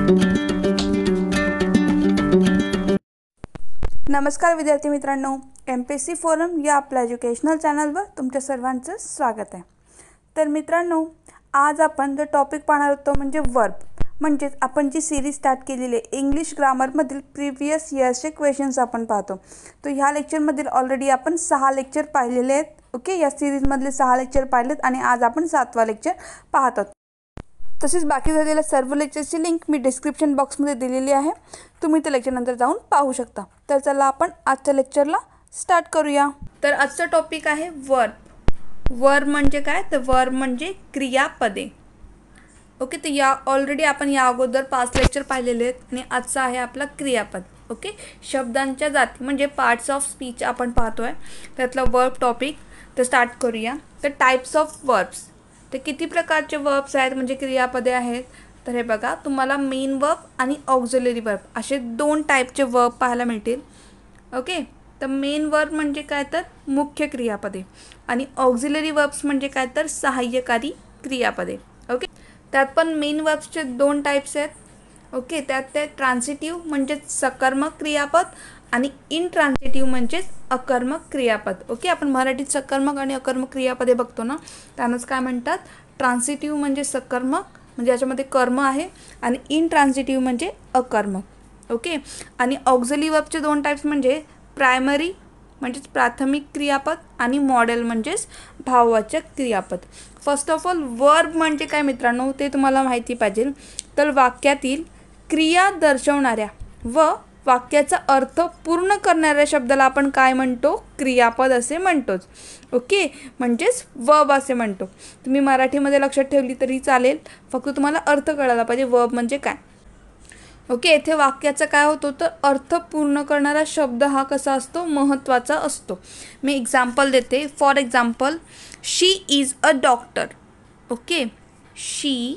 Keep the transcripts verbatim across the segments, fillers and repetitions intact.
नमस्कार विद्यार्थी मित्रांनो, M P S C forum या आपल्या एज्युकेशनल चॅनलवर तुमच्या सर्वांचं स्वागत आहे। तर मित्रांनो, आज आपण जो टॉपिक पाहणार आहोत म्हणजे वर्ब, म्हणजे आपण जी सीरीज स्टार्ट केलेली आहे इंग्लिश ग्रामरमधील प्रीवियस इयर्सचे क्वेश्चन्स आपण पाहतो। तो ह्या लेक्चरमधील ऑलरेडी आपण सहा लेक्चर पाहिलेले आहेत। ओके, या सीरीजमधले सहा लेक्चर पाहिलेत आणि आज आपण सातवा लेक्चर पाहत आहोत। तसेच बाकी झालेल्या सर्व लेक्चरची लिंक मी डिस्क्रिप्शन बॉक्समध्ये दिलेली आहे, तुम्ही ते लेक्चर नंतर जाऊन पाहू शकता। तर चला आपण आजच्या लेक्चरला स्टार्ट करूया। तर आजचा टॉपिक आहे वर्ब। वर्ब म्हणजे काय? तर वर्ब म्हणजे क्रियापदे। ओके, तर या ऑलरेडी आपण या अगोदर पाच लेक्चर पाहिलेले आहेत आणि आजचा आहे आपला क्रियापद। ओके, शब्दांच्या जाती म्हणजे पार्ट्स ऑफ स्पीच आपण पाहतोय, त्यातला वर्ब टॉपिक। तर स्टार्ट करूया। तर टाइप्स ऑफ वर्ब्स, तर किती प्रकारचे वर्ब्स आहेत म्हणजे क्रियापदे आहेत? तर हे बघा, तुम्हाला मेन वर्ब आणि ऑक्झिलरी वर्ब असे दोन टाईपचे वर्ब पाहायला मिळतील। ओके, तर मेन वर्ब म्हणजे काय? तर मुख्य क्रियापदे आणि ऑक्झिलरी वर्ब्स म्हणजे काय? तर सहाय्यकारी क्रियापदे। ओके, त्यात पण मेन वर्ब्सचे दोन टाईप्स आहेत। ओके, त्यात ते ट्रान्सिटिव्ह म्हणजे सकर्मक क्रियापद आणि इनट्रान्सिटिव्ह म्हणजेच अकर्मक क्रियापद। ओके, आपण मराठीत सकर्मक आणि अकर्मक क्रियापदे बघतो ना, त्यांनाच काय म्हणतात? ट्रान्सिटिव्ह म्हणजे सकर्मक म्हणजे याच्यामध्ये कर्म आहे आणि इनट्रान्सिटिव्ह म्हणजे अकर्मक। ओके, आणि ऑक्झिलरी वर्बचे दोन टाईप्स म्हणजे प्रायमरी म्हणजेच प्राथमिक क्रियापद आणि मॉडेल म्हणजेच भाववाचक क्रियापद। फर्स्ट ऑफ ऑल वर्ब म्हणजे काय मित्रांनो ते तुम्हाला माहिती पाहिजे। तर वाक्यातील क्रिया दर्शवणाऱ्या व वाक्याचा अर्थ पूर्ण करणाऱ्या शब्दाला आपण काय म्हणतो? क्रियापद असे म्हणतोच। ओके, म्हणजेच वर्ब असे म्हणतो। तुम्ही मराठीमध्ये लक्षात ठेवली तरी चालेल, फक्त तुम्हाला अर्थ कळायला पाहिजे वर्ब म्हणजे काय। ओके, इथे वाक्याचा काय होतो? तर अर्थ पूर्ण करणारा शब्द हा कसा असतो? महत्त्वाचा असतो। मी एक्झाम्पल देते। For example, she is a doctor. Okay, she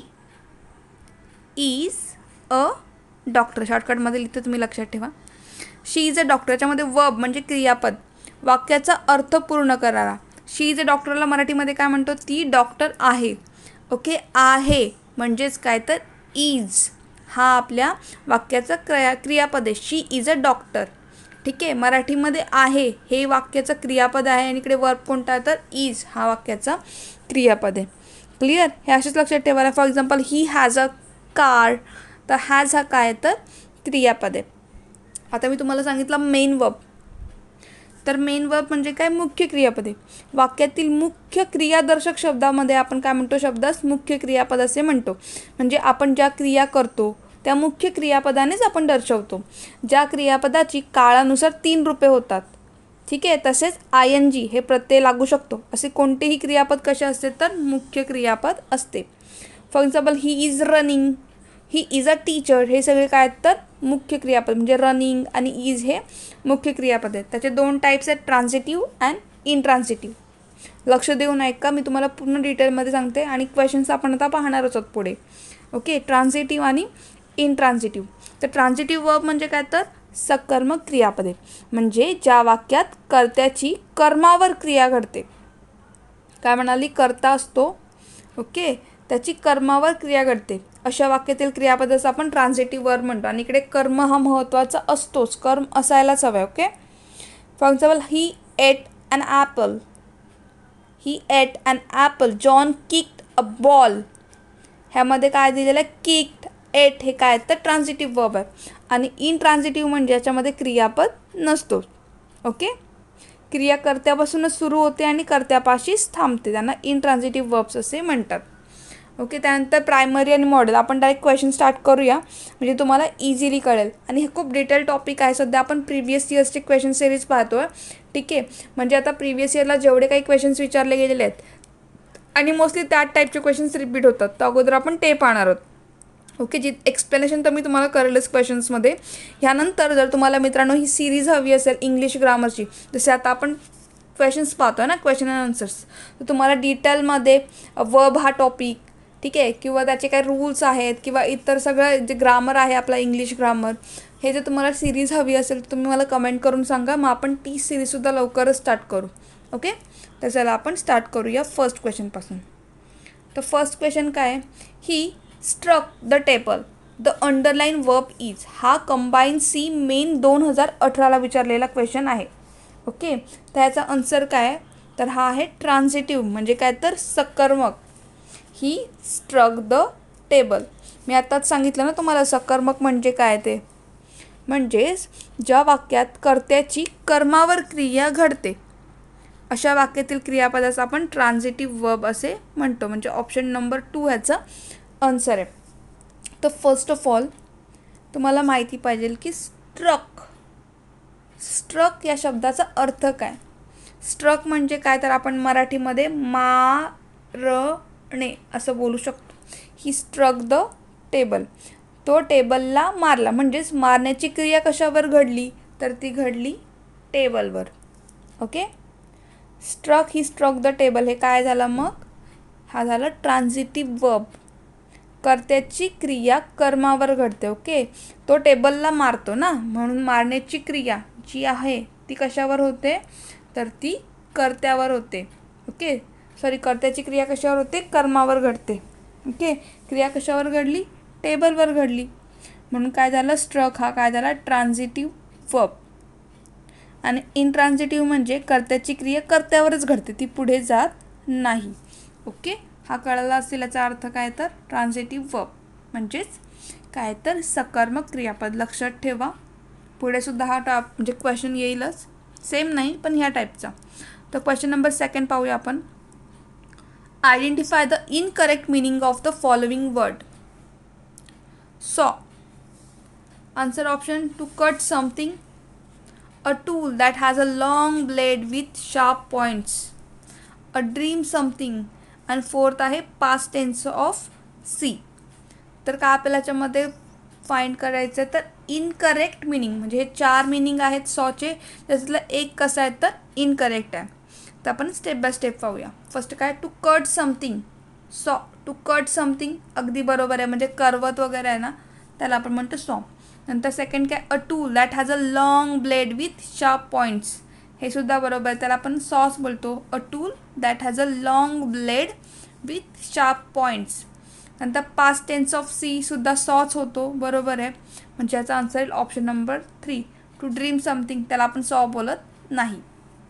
is a doctor, शॉर्टकटमध्ये लिहिते, तुम्ही लक्षात ठेवा। शी इज अ डॉक्टर, याच्यामध्ये वर्ब म्हणजे क्रियापद, वाक्याचा अर्थ पूर्ण करायला। शी इज अ डॉक्टरला मराठीमध्ये काय म्हणतो? ती डॉक्टर आहे। ओके, आहे म्हणजेच काय? तर इज हा आपल्या वाक्याचा क्रिया क्रियापद आहे। She is a doctor. ठीक आहे, मराठीमध्ये आहे हे वाक्याचं क्रियापद आहे आणि इकडे वर्ब कोणता आहे? तर इज हा वाक्याचा क्रियापद आहे। क्लिअर? हे असेच लक्षात ठेवायला। For example, he has a car, तर हॅज हा काय? तर क्रियापद आहे। आता मी तुम्हाला सांगितलं मेन वर्ब, तर मेन वर्ब म्हणजे काय? मुख्य क्रियापदे। वाक्यातील मुख्य क्रियादर्शक शब्दामध्ये आपण काय म्हणतो? शब्दास मुख्य क्रियापद असे म्हणतो। म्हणजे आपण ज्या क्रिया करतो त्या मुख्य क्रियापदानेच आपण दर्शवतो। ज्या क्रियापदाची काळानुसार तीन रूपे होतात, ठीक आहे, तसेच आय एन जी हे प्रत्यय लागू शकतो, असे कोणतेही क्रियापद कसे असते? तर मुख्य क्रियापद असते। For example, he is running, he is a teacher, हे सगळे काय आहेत? तर मुख्य क्रियापद, म्हणजे रनिंग आणि इज हे मुख्य क्रियापद आहेत। त्याचे दोन टाईप्स आहेत, ट्रान्सिटिव्ह अँड इनट्रान्सिटिव्ह। लक्ष देऊन ऐका, मी तुम्हाला पूर्ण डिटेलमध्ये सांगते आणि क्वेश्चन्स आपण आता पाहणारच आहोत पुढे। ओके, ट्रान्सिटिव्ह आणि इनट्रान्सिटिव्ह। तर ट्रान्सिटिव्ह वर्ब म्हणजे काय? तर सकर्मक क्रियापदे, म्हणजे ज्या वाक्यात कर्त्याची कर्मावर क्रिया घडते। काय म्हणाली? कर्ता असतो, ओके, त्याची कर्मावर क्रिया घडते, अशा वाक्यातील क्रियापदास आपण ट्रान्सिटिव्ह वर्ब म्हणतो। आणि इकडे कर्म हा महत्त्वाचा असतोच, कर्म असायलाच हवा। Okay, for example, he ate an apple, he ate an apple, John kicked a ball, ह्यामध्ये काय दिलेलं आहे? किक्ड, एट हे काय? तर ट्रान्सिटिव्ह वर्ब आहे। आणि इनट्रान्सिटिव्ह म्हणजे याच्यामध्ये क्रियापद नसतो। ओके, क्रिया कर्त्यापासूनच सुरू होते आणि कर्त्यापाशीच थांबते, त्यांना इनट्रान्सिटिव्ह वर्ब्स असे म्हणतात। ओके, त्यानंतर प्रायमरी आणि मॉडेल। आपण डायरेक्ट क्वेश्चन स्टार्ट करूया म्हणजे तुम्हाला इझिली कळेल। आणि हे खूप डिटेल टॉपिक आहे। सध्या आपण प्रिव्हियस इयर्सचे क्वेश्चन सिरीज पाहतोय, ठीक आहे, म्हणजे आता प्रिव्हियस इयरला जेवढे काही क्वेश्चन्स विचारले गेलेले आहेत आणि मोस्टली त्याच टाईपचे क्वेश्चन्स रिपीट होतात, तर अगोदर आपण ते पाहणार आहोत। ओके, जी एक्सप्लेनेशन तर मी तुम्हाला करेलच क्वेश्चन्समध्ये। ह्यानंतर जर तुम्हाला मित्रांनो ही सिरीज हवी असेल इंग्लिश ग्रामरची, जसे आता आपण क्वेश्चन्स पाहतो ना, क्वेश्चन अँड आन्सर्स, तर तुम्हाला डिटेलमध्ये वर्ब हा टॉपिक, ठीक आहे, किंवा त्याचे काही रूल्स आहेत किंवा इतर सगळं जे ग्रामर आहे आपला इंग्लिश ग्रामर, हे जर तुम्हाला सिरीज हवी असेल तर तुम्ही मला कमेंट करून सांगा, मग आपण ती सिरीजसुद्धा लवकरच स्टार्ट करू। ओके, तर चला आपण स्टार्ट करूया फर्स्ट क्वेश्चनपासून। तर फर्स्ट क्वेश्चन काय आहे? He struck the table, the underline verb is, हा कंबाईन सी मेन दोन हजार अठराला विचारलेला क्वेश्चन आहे. ओके, तर ह्याचा आन्सर काय आहे, तर हा आहे ट्रान्झिटिव्ह, म्हणजे काय तर सकर्मक. He struck the table. मी आत्ताच सांगितलं ना तुम्हाला सकर्मक म्हणजे काय ते, म्हणजेच ज्या वाक्यात कर्त्याची कर्मावर क्रिया घडते अशा वाक्यातील क्रियापदास आपण ट्रान्झिटिव्ह वर्ब असे म्हणतो. म्हणजे ऑप्शन नंबर टू ह्याचं आन्सर आहे. तर फर्स्ट ऑफ ऑल तुम्हाला माहिती पाहिजे की स्ट्रक स्ट्रक या शब्दाचा अर्थ काय. स्ट्रक म्हणजे काय, तर आपण मराठीमध्ये मारणे असं बोलू शकतो. ही स्ट्रक द टेबल, तो टेबलला मारला. म्हणजेच मारण्याची क्रिया कशावर घडली, तर ती घडली टेबलवर. Okay, struck he struck the table हे काय झालं मग, हा झाला ट्रान्झिटिव्ह वर्ब. कर्त्याची क्रिया कर्मावर घडते. ओके, तो टेबलला मारतो ना, म्हणून मारण्याची क्रिया जी आहे ती कशावर होते, तर ती कर्त्यावर होते. ओके, सॉरी, कर्त्याची क्रिया कशावर होते, कर्मावर घडते. ओके, क्रिया कशावर घडली, टेबलवर घडली. म्हणून काय झालं, स्ट्रक हा काय झाला ट्रान्झिटिव्ह वर्ब. आणि इनट्रान्झिटिव्ह म्हणजे कर्त्याची क्रिया कर्त्यावरच घडते, ती पुढे जात नाही. ओके, हा कळला असेल याचा अर्थ काय, तर ट्रान्झिटिव्ह वर्ब म्हणजेच काय तर सकर्मक क्रियापद. लक्षात ठेवा, पुढे सुद्धा हा टॉप म्हणजे क्वेश्चन येईलच, सेम नाही पण ह्या टाईपचा. तर क्वेश्चन नंबर सेकंड पाहूया आपण. Identify the incorrect meaning of the following word. Saw, answer option to cut something, a tool that has a long blade with sharp points, a dream something, and fourth आहे past tense of see. तर काय आपल्याला याच्यामध्ये find करायचं आहे, तर incorrect meaning म्हणजे हे चार मिनिंग आहेत सॉचे, त्याच्यातलं एक कसं आहे तर इनकरेक्ट आहे. तर आपण स्टेप बाय स्टेप पाहूया. फर्स्ट काय, to cut something. Saw, to cut something अगदी बरोबर आहे, म्हणजे करवत वगैरे आहे ना त्याला आपण म्हणतो सॉ. नंतर सेकंड काय, a tool that has a long blade with sharp points, हे सुद्धा बरोबर आहे, त्याला आपण सॉस बोलतो. A tool that has a long blade with sharp points. नंतर पास्ट टेन्स ऑफ सी सुद्धा सॉच होतो, बरोबर आहे, म्हणजे याचा आन्सर येईल option number three. To dream something, त्याला आपण सॉ बोलत नाही.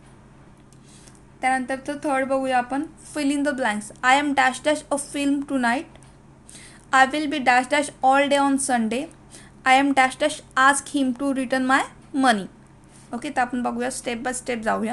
त्यानंतरचं थर्ड बघूया आपण, fill in the blanks. I am dash dash a film tonight, I will be dash dash all day on Sunday, I am dash dash ask him to return my money. Okay, तर आपण बघूया step by step जाऊया.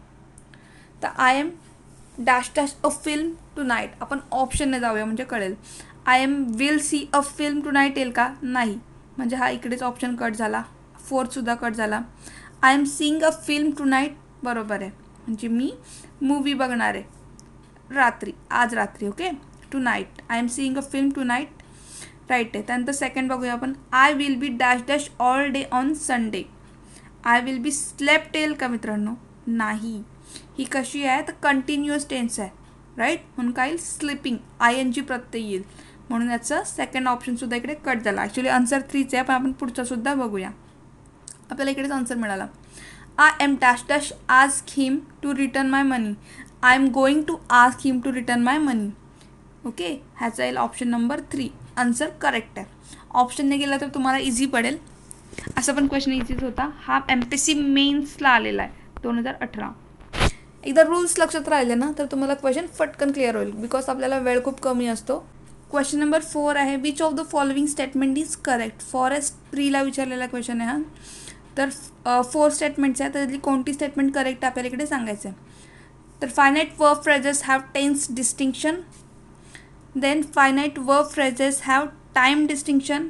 तर I am dash dash a film tonight, आपण ऑप्शनने जाऊया म्हणजे कळेल. I am will see a film tonight येईल का, नाही, म्हणजे हा इकडेच ऑप्शन कट झाला. फोर्थसुद्धा कट झाला. I am seeing a film to night बरोबर आहे, म्हणजे मी मूवी बघणार आहे रात्री, आज रात्री. Okay, tonight, I am seeing a film tonight right आहे. त्यानंतर सेकंड बघूया आपण, I will be dash dash all day on Sunday, I will be slept येईल का मित्रांनो, नाही, ही कशी आहे तर कंटिन्युअस टेन्स आहे, राईट, म्हणून काय येईल स्लिपिंग, आय एन जी प्रत्यय येईल, म्हणून याचं सेकंड ऑप्शनसुद्धा इकडे कट झाला. ॲक्च्युली आन्सर थ्रीच आहे, पण आपण पुढचासुद्धा बघूया. आपल्याला इकडेच आन्सर मिळाला. I am dash dash ask him to return my money, I am going to ask him to return my money. Okay, ह्याचा येईल option number three, answer correct आहे. ऑप्शनने गेला तर तुम्हाला इझी पडेल, असा पण क्वेश्चन इझीच होता. हा एम पी एस सी मेन्सला आलेला आहे दोन हजार अठरा. एकदा रूल्स लक्षात राहिले ना तर तुम्हाला क्वेश्चन फटकन क्लिअर होईल, बिकॉज आपल्याला वेळ खूप कमी असतो. क्वेश्चन नंबर फोर आहे, which of the following statement is correct. Forest प्रीला विचारलेला क्वेश्चन आहे हा. तर फोर स्टेटमेंट्स आहेत, त्यातली कोणती स्टेटमेंट करेक्ट आपल्याला इकडे सांगायचं आहे. तर finite verb phrases have tense distinction, then finite verb phrases have time distinction,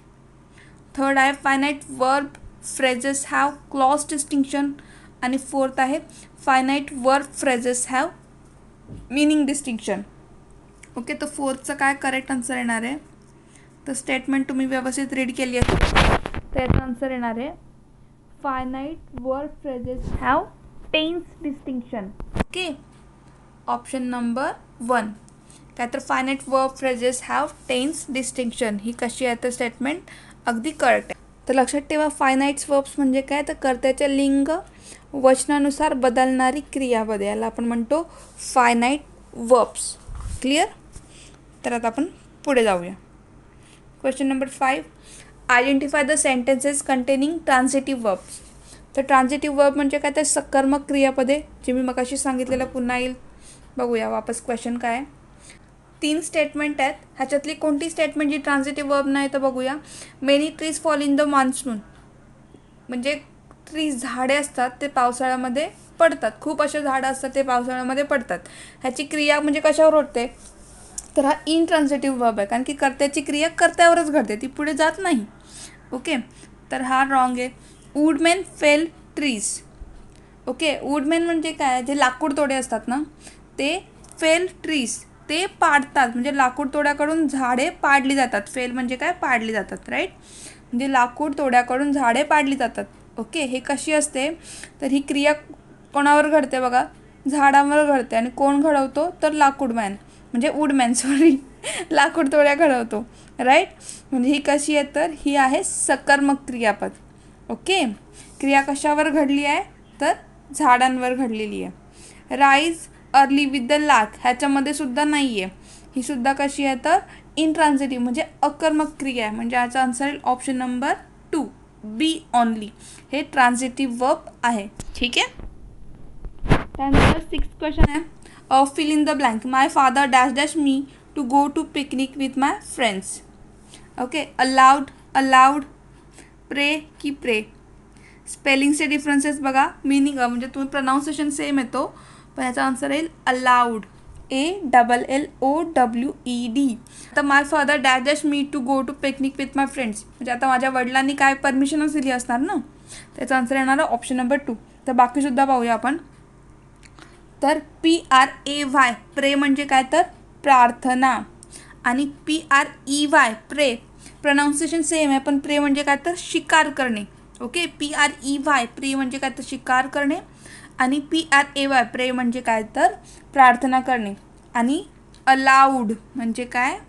third आहे finite verb phrases have clause distinction, आणि फोर्थ आहे finite verb phrases have meaning distinction. Okay, तर फोर्थचं काय करेक्ट आन्सर येणार आहे, तर स्टेटमेंट तुम्ही व्यवस्थित रीड केली असेल तर याचा आन्सर येणार आहे finite verb phrases have tense distinction. Okay, option number one. काय तर finite verb phrases have tense distinction, ही कशी आहे तर स्टेटमेंट अगदी करेक्ट आहे. तर लक्षात ठेवा, फायनाईट्स वर्ब्स म्हणजे काय तर कर्त्याच्या लिंग वचनानुसार बदलणारी क्रियापदे, याला आपण म्हणतो फायनाईट वर्ब्स. क्लिअर. तर आता आपण पुढे जाऊया. Question number five, identify the sentences containing transitive verbs. तर ट्रान्झिटिव्ह वर्ब म्हणजे काय, तर सकर्मक क्रियापदे, जे मी मगाशी सांगितलेलं पुन्हा येईल. बघूया वापस क्वेश्चन काय आहे. तीन स्टेटमेंट आहेत, ह्याच्यातली कोणती स्टेटमेंट जी ट्रान्झिटिव्ह वर्ब नाही तर बघूया. Many trees fall in the monsoon, म्हणजे ट्रीज झाडे असतात ते पावसाळ्यामध्ये पडतात. खूप असे झाडं असतात ते पावसाळ्यामध्ये पडतात. ह्याची क्रिया म्हणजे कशावर होते, तर हा इन ट्रान्झिटिव्ह वर्ब आहे, कारण की कर्त्याची क्रिया कर्त्यावरच घडते, ती पुढे जात नाही. ओके, तर हा रॉंग आहे. Woodmen fell trees. Okay, woodmen म्हणजे काय, जे लाकूड तोडे असतात ना ते फेल ट्रीज, ते पाडतात, म्हणजे लाकूड तोड्याकडून झाडे पाडली जातात. फेल म्हणजे काय, पाडली जातात, राईट. म्हणजे लाकूड तोड्याकडून झाडे पाडली जातात. ओके, हे कशी असते, तर ही क्रिया कोणावर घडते बघा, झाडांवर घडते. आणि कोण घडवतो, तर लाकूडमॅन म्हणजे वुडमॅन सॉरी लाकूड तोड्या घडवतो, राईट. म्हणजे ही कशी आहे, तर ही आहे सकर्मक क्रियापद. ओके, क्रिया कशावर घडली आहे, तर झाडांवर घडलेली आहे. Rise early with the lark ह्याच्यामध्ये सुद्धा नाही आहे. ही सुद्धा कशी आहे, तर इनट्रान्झिटिव्ह म्हणजे अकर्मक क्रिया आहे. म्हणजे याचा आन्सर येईल option number two, B only. हे ट्रान्झिटिव्ह वर्ब आहे. ठीक आहे. त्यानंतर सिक्स क्वेश्चन आहे, fill in the blank. My father dash dash me to go to picnic with my friends. Okay, allowed aloud, pray की प्रे. स्पेलिंगचे डिफरन्सेस बघा, मिनिंग म्हणजे तुम्ही प्रोनाऊन्सिएशन सेम येतो, पण याचा आन्सर येईल allowed, A double L O W E D. आता my father dash dash me to go to picnic with my friends, म्हणजे आता माझ्या वडिलांनी काय परमिशनच दिली असणार ना, त्याचा आन्सर येणार आहे ऑप्शन नंबर टू. तर बाकीसुद्धा पाहूया आपण. तर P R A Y prey म्हणजे काय, तर प्रार्थना. आणि P R E Y prey, pronunciation same आहे, पण प्रे म्हणजे काय, तर शिकार करणे. Okay, P R E Y prey म्हणजे काय, तर शिकार करणे. आणि P R A Y prey म्हणजे काय, तर प्रार्थना करणे. आणि अलाउड म्हणजे काय,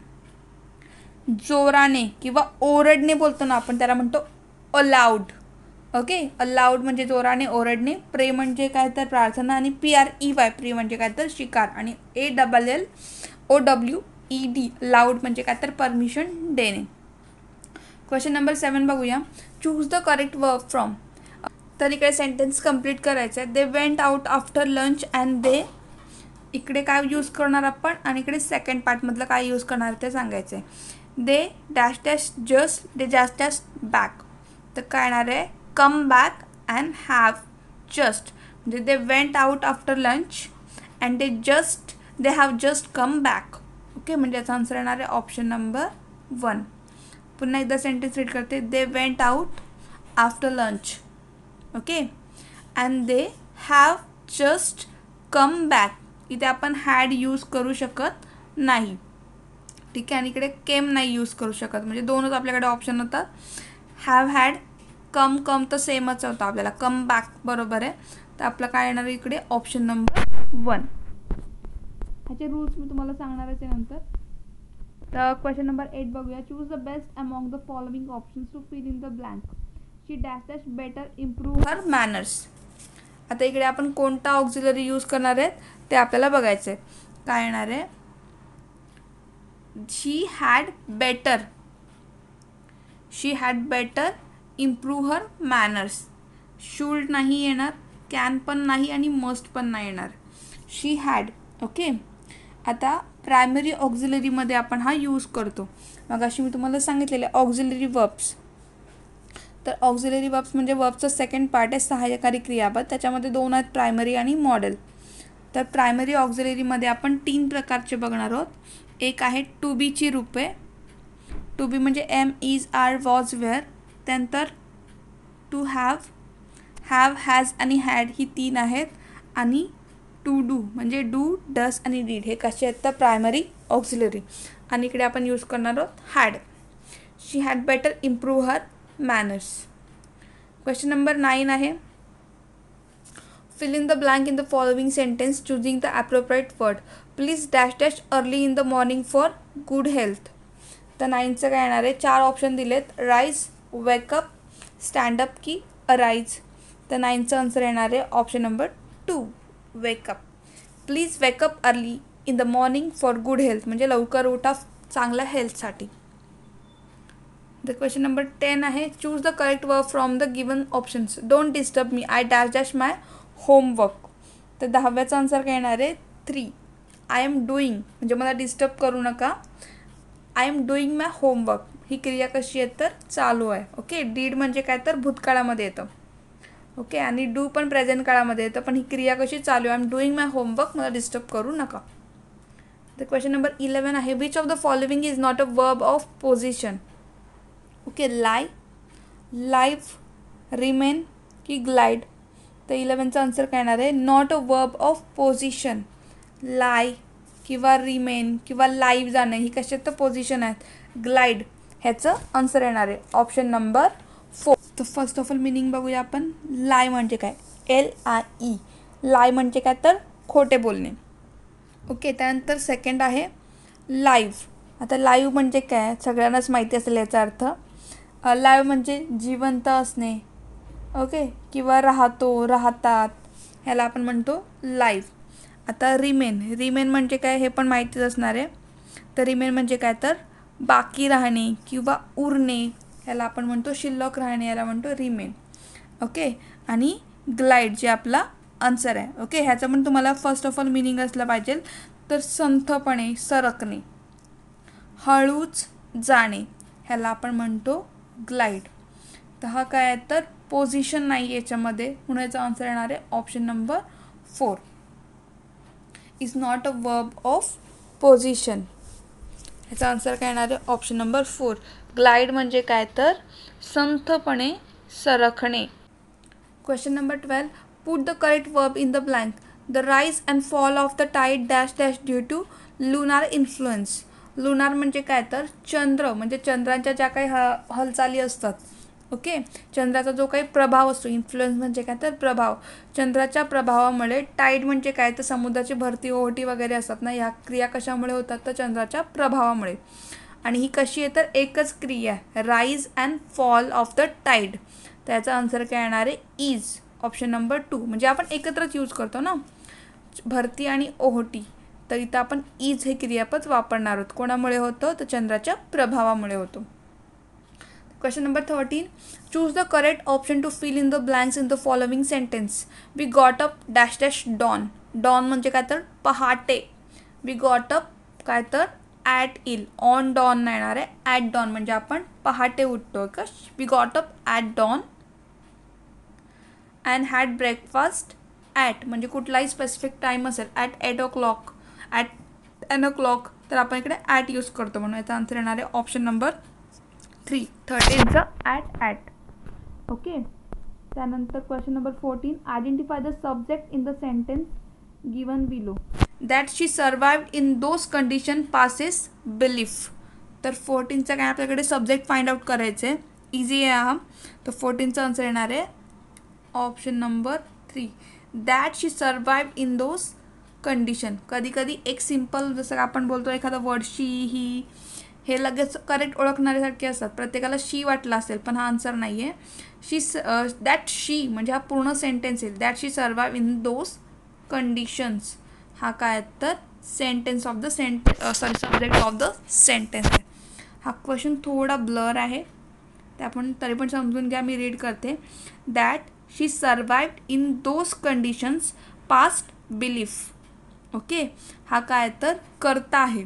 जोराने किंवा ओरडणे बोलतो ना आपण, त्याला म्हणतो अलाउड. ओके, अलाउड म्हणजे जोराने ओरडणे, प्रे म्हणजे काय, तर प्रार्थना. आणि P R E Y prey म्हणजे काय, तर शिकार. आणि A double L O W E D loud म्हणजे काय, तर परमिशन देणे. क्वेश्चन नंबर सेवन बघूया. Choose the correct verb from. तर इकडे सेंटेन्स कंप्लीट करायचं आहे. They went out after lunch and they, इकडे काय यूज करणार आपण, आणि इकडे सेकंड पार्टमधलं काय यूज करणार ते सांगायचं आहे. They dash dash just they dash dash back. तर काय येणार आहे, come back and have just, म्हणजे they went out after lunch and they just they have just come back. Okay, म्हणजे याचा आन्सर येणार आहे ऑप्शन नंबर वन. पुन्हा एकदा सेंटेन्स रीड करते. They went out after lunch, okay, and they have just come back. इथे आपण had use करू शकत नाही, ठीक आहे. आणि इकडे केम नाही यूज करू शकत, म्हणजे दोनच आपल्याकडे ऑप्शन होतात. हॅव हॅड, कम कम तर सेमच होता आपल्याला, कम बॅक बरोबर आहे. तर आपलं काय येणार आहे इकडे ऑप्शन नंबर वन. ह्याचे रूल्स मी तुम्हाला सांगणारच आहे नंतर. तर क्वेश्चन नंबर एट बघूया. Choose the best among the following options to fill in the blank. She dash dash better improve her manners. आता इकडे आपण कोणता ऑक्झिलरी यूज करणार आहेत ते आपल्याला बघायचं आहे. काय येणार आहे, she had better, she had better improve her manners. Should नाही येणार, कॅन पण नाही, आणि मस्ट पण नाही येणार. She had. ओके, आता प्रायमरी ऑक्झिलरीमध्ये आपण हा यूज करतो. मग अशी मी तुम्हाला सांगितलेले ऑक्झिलरी वर्ब्स. तर ऑक्झिलरी वर्ब्स म्हणजे वर्बचा सेकंड पार्ट आहे, सहाय्यकारी क्रियापद. त्याच्यामध्ये दोन आहेत, प्रायमरी आणि मॉडेल. तर प्रायमरी ऑक्झिलरीमध्ये आपण तीन प्रकारचे बघणार आहोत. एक आहे टू बीची रूपे. टू बी म्हणजे am is are was were. त्यानंतर टू हॅव, हॅव हॅज आणि हॅड ही तीन आहेत. आणि टू डू म्हणजे डू डस आणि डीड हे कसे आहेत, तर प्रायमरी ऑक्झिलरी. आणि इकडे आपण यूज करणार आहोत had. She had better improve her manners. Question number nine आहे. Fill in the blank in the following sentence choosing the appropriate word. Please dash dash early in the morning for good health. तर नाईनचं काय येणार आहे, चार option दिलेत, rise, wake up, stand up की arise. तर नाईनचं आन्सर येणार आहे option number two, wake up. Please wake up early in the morning for good health म्हणजे लवकर उठा चांगल्या हेल्थसाठी. द क्वेश्चन नंबर टेन आहे, choose the correct verb from the given options. Don't disturb me, I dash dash my homework. तर दहाव्याचा answer काय येणार आहे, थ्री. आय एम डुईंग म्हणजे मला डिस्टर्ब करू नका. I am doing my homework ही क्रिया कशी आहे तर चालू आहे. ओके. डीड म्हणजे काय तर भूतकाळामध्ये येतं. ओके. आणि डू पण प्रेझेंट काळामध्ये येतं, पण ही क्रिया कशी चालू आहे, I am doing my homework, मला डिस्टर्ब करू नका. तर क्वेश्चन नंबर इलेवन आहे, which of the following is not a verb of position. Okay. Lie, live, remain की ग्लाइड. तर इलेवनचा आन्सर काय येणार आहे, not a verb of position. Lie किंवा रिमेन किंवा लाईव्ह जाणं ही कशात तर पोझिशन आहेत. ग्लाइड ह्याचं आन्सर येणार आहे ऑप्शन नंबर फोर. तर फर्स्ट ऑफ ऑल मिनिंग बघूया आपण. लाय म्हणजे काय, एल आय ई. लाय म्हणजे काय तर खोटे बोलणे. ओके. त्यानंतर सेकंड आहे लाईव्ह. आता लाईव्ह म्हणजे काय सगळ्यांनाच माहिती असेल याचा अर्थ. लाईव्ह म्हणजे जिवंत असणे. ओके. किंवा राहतो, राहतात, ह्याला आपण म्हणतो लाईव्ह. आता रिमेन, रिमेन म्हणजे काय हे पण माहितीच असणार आहे. तर रिमेन म्हणजे काय तर बाकी राहणे किंवा उरणे, ह्याला आपण म्हणतो शिल्लक राहणे, याला म्हणतो रिमेन. ओके. आणि ग्लाइड जे आपला आन्सर आहे. ओके. ह्याचं पण तुम्हाला फर्स्ट ऑफ ऑल मिनिंग असलं पाहिजे. तर संथपणे सरकणे, हळूच जाणे, ह्याला आपण म्हणतो ग्लाइड. तर हा काय आहे तर पोझिशन नाही याच्यामध्ये, म्हणून याचा आन्सर येणार आहे option number four. Is not a verb of position. ह्याचा आन्सर काय येणार आहे ऑप्शन नंबर फोर. ग्लाइड म्हणजे काय तर संथपणे सरकणे. Question number twelve, put the correct verb in the blank. The rise and fall of the tide dash dash due to lunar influence. Lunar म्हणजे काय तर चंद्र, म्हणजे चंद्राच्या ज्या काही ह हालचाली असतात. ओके. चंद्राचा जो काही प्रभाव असतो, इन्फ्लुएन्स म्हणजे काय तर प्रभाव. चंद्राच्या प्रभावामुळे, टाईड म्हणजे काय तर समुद्राची भरती ओहोटी वगैरे असतात ना, ह्या क्रिया कशामुळे होतात तर चंद्राच्या प्रभावामुळे. आणि ही कशी आहे तर एकच क्रिया आहे, rise and fall of the tide. त्याचा आन्सर काय येणार आहे इज, ऑप्शन नंबर टू. म्हणजे आपण एकत्रच यूज करतो ना भरती आणि ओहोटी, तर इथं आपण इज हे क्रियापद वापरणार आहोत. कोणामुळे होतं तर चंद्राच्या प्रभावामुळे होतो. Question number thirteen, choose the correct option to fill in the blanks in the following sentence. We got up dash dash dawn. Dawn म्हणजे काय तर पहाटे. वी गॉट अप काय तर ॲट इल. ऑन डॉन नाही येणार आहे, ॲट डॉन म्हणजे आपण पहाटे उठतो का. We got up at dawn and had breakfast at म्हणजे कुठलाही स्पेसिफिक टाईम असेल, at eight o'clock, at ten o'clock, तर आपण इकडे ॲट यूज करतो, म्हणून याचा आन्सर येणार आहे ऑप्शन नंबर थ्री. थर्टीनचं ॲट ॲट. ओके. त्यानंतर question number fourteen, identify the subject in the sentence given below. That she survived in those condition passes belief. तर फोर्टीनचा काय आपल्याकडे सब्जेक्ट फाइंड आउट करायचे, इझी आहे हा. तर फोर्टीनचा आन्सर येणार आहे option number three. That she survived in those condition. कधी कधी एक सिम्पल जसं आपण बोलतो एखादा वर्ड शी, ही, हे लगेच करेक्ट ओळखणाऱ्यासारखे असतात. प्रत्येकाला शी वाटला असेल, पण हा आन्सर नाही आहे. शी दॅट शी म्हणजे हा पूर्ण सेंटेन्स येईल. That she survive in those conditions, हा काय तर sentence of the sentence sorry subject of the sentence आहे. हा क्वेश्चन थोडा ब्लर आहे, ते आपण तरी पण समजून घ्या. मी रीड करते. That she survived in those conditions past belief. Okay. हा काय तर करता आहे,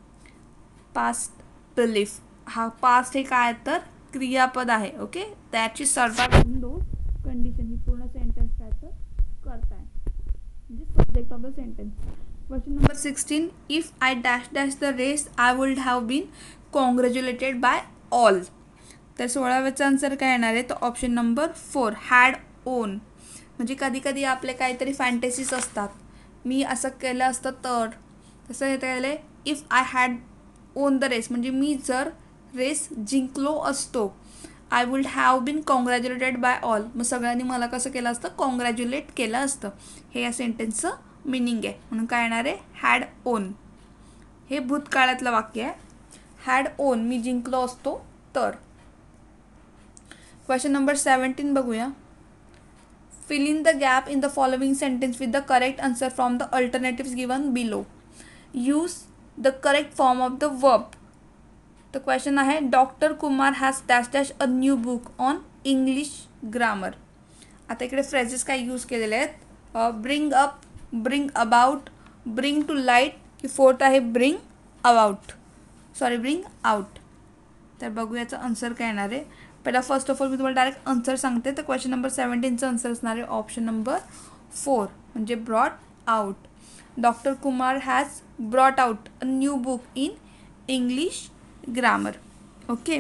पास्ट बिलीफ. हा पास्ट हे काय तर क्रियापद आहे. Okay. That she survived in those condition ही पूर्ण सेंटेन्स काय तर करता आहे, म्हणजे subject of the sentence. Question number sixteen, if I dash dash the race I would have been congratulated by all. तर सोळाव्याचा आन्सर काय येणार आहे तर option number four, had won. म्हणजे कधी कधी आपले काहीतरी फॅन्टेसीज असतात, मी असं केलं असतं तर. तसं हे केलं, if I had won the race म्हणजे मी जर रेस जिंकलो असतो, I would have been congratulated by all, मग सगळ्यांनी मला कसं केलं असतं कॉंग्रॅच्युलेट केलं असतं. हे या सेंटेन्सचं मिनिंग आहे. म्हणून काय येणार आहे हॅड ओन. हे भूतकाळातलं वाक्य आहे. हॅड ओन मी जिंकलो असतो तर. क्वेश्चन नंबर सेवन्टीन बघूया. Fill in the gap in the following sentence with the correct answer from the alternatives given below. Use the correct form of the verb. तर question आहे doctor Kumar has dash dash a new book on English grammar. आता इकडे phrases काय use केलेले आहेत, bring up, bring about, bring to light, की fourth आहे bring about, sorry bring out. तर बघू याचं आन्सर काय येणार आहे. पहिला फर्स्ट ऑफ ऑल मी तुम्हाला डायरेक्ट आन्सर सांगते. तर क्वेश्चन नंबर सेवन्टीनचं आन्सर असणार आहे ऑप्शन नंबर फोर म्हणजे brought out. Doctor Kumar has brought out a new book in English grammar. Okay,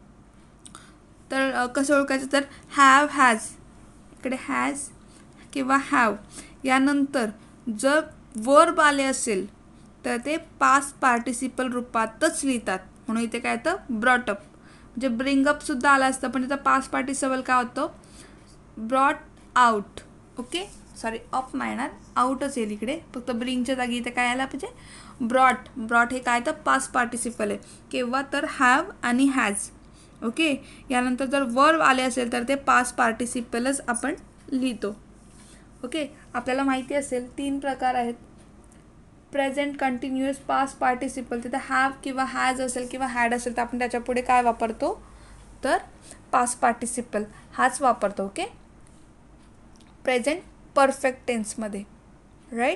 तर कसं ओळखायचं, तर हॅव हॅज, इकडे हॅज किंवा हॅव यानंतर जर वर्ब आले असेल तर ते पास्ट पार्टिसिपल रूपातच लिहितात, म्हणून इथे काय येतं ब्रॉटअप. म्हणजे ब्रिंगअपसुद्धा आलं असतं पण त्याचा पास्ट पार्टिसिपल काय होतं brought out. Okay, sorry up नाही येणार, आउटच येईल इकडे, फक्त ब्रिंगच्या जागी इथे काय आलं पाहिजे ब्रॉट. ब्रॉट हे काय तर पास्ट पार्टिसिपल आहे, किंवा तर हॅव आणि हॅज. ओके, यानंतर जर वर्ब आले असेल तर ते पास्ट पार्टिसिपलच आपण लिहितो. ओके, आपल्याला माहिती असेल तीन प्रकार आहेत, प्रेझेंट, कंटिन्युअस, पास्ट पार्टिसिपल. तिथे हॅव किंवा हॅज असेल किंवा हॅड असेल तर आपण त्याच्या पुढे काय वापरतो, तर पास्ट पार्टिसिपल हाच वापरतो. ओके, प्रेझेंट परफेक्ट टेन्समध्ये, राईट.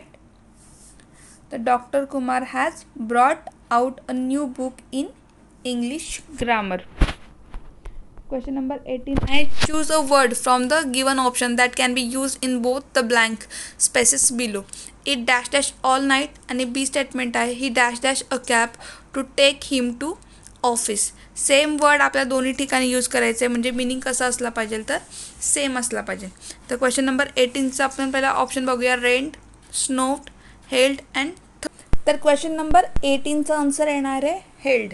तर doctor Kumar has brought out a new book in English grammar. Question number eighteen I choose a word from the given option that can be used in both the blank spaces below. It dash dash all night आणि B statement आहे he dash dash a cab to take him to office. Same word आपल्या दोन्ही ठिकाणी use करायचं आहे, म्हणजे meaning कसा असला पाहिजे तर सेम असला पाहिजे. तर क्वेश्चन नंबर एटीनचा आपण पहिला ऑप्शन बघूया, रेंट, स्नोड, हेल्ड अँड. तर क्वेश्चन नंबर एटीनचा आन्सर येणार आहे held,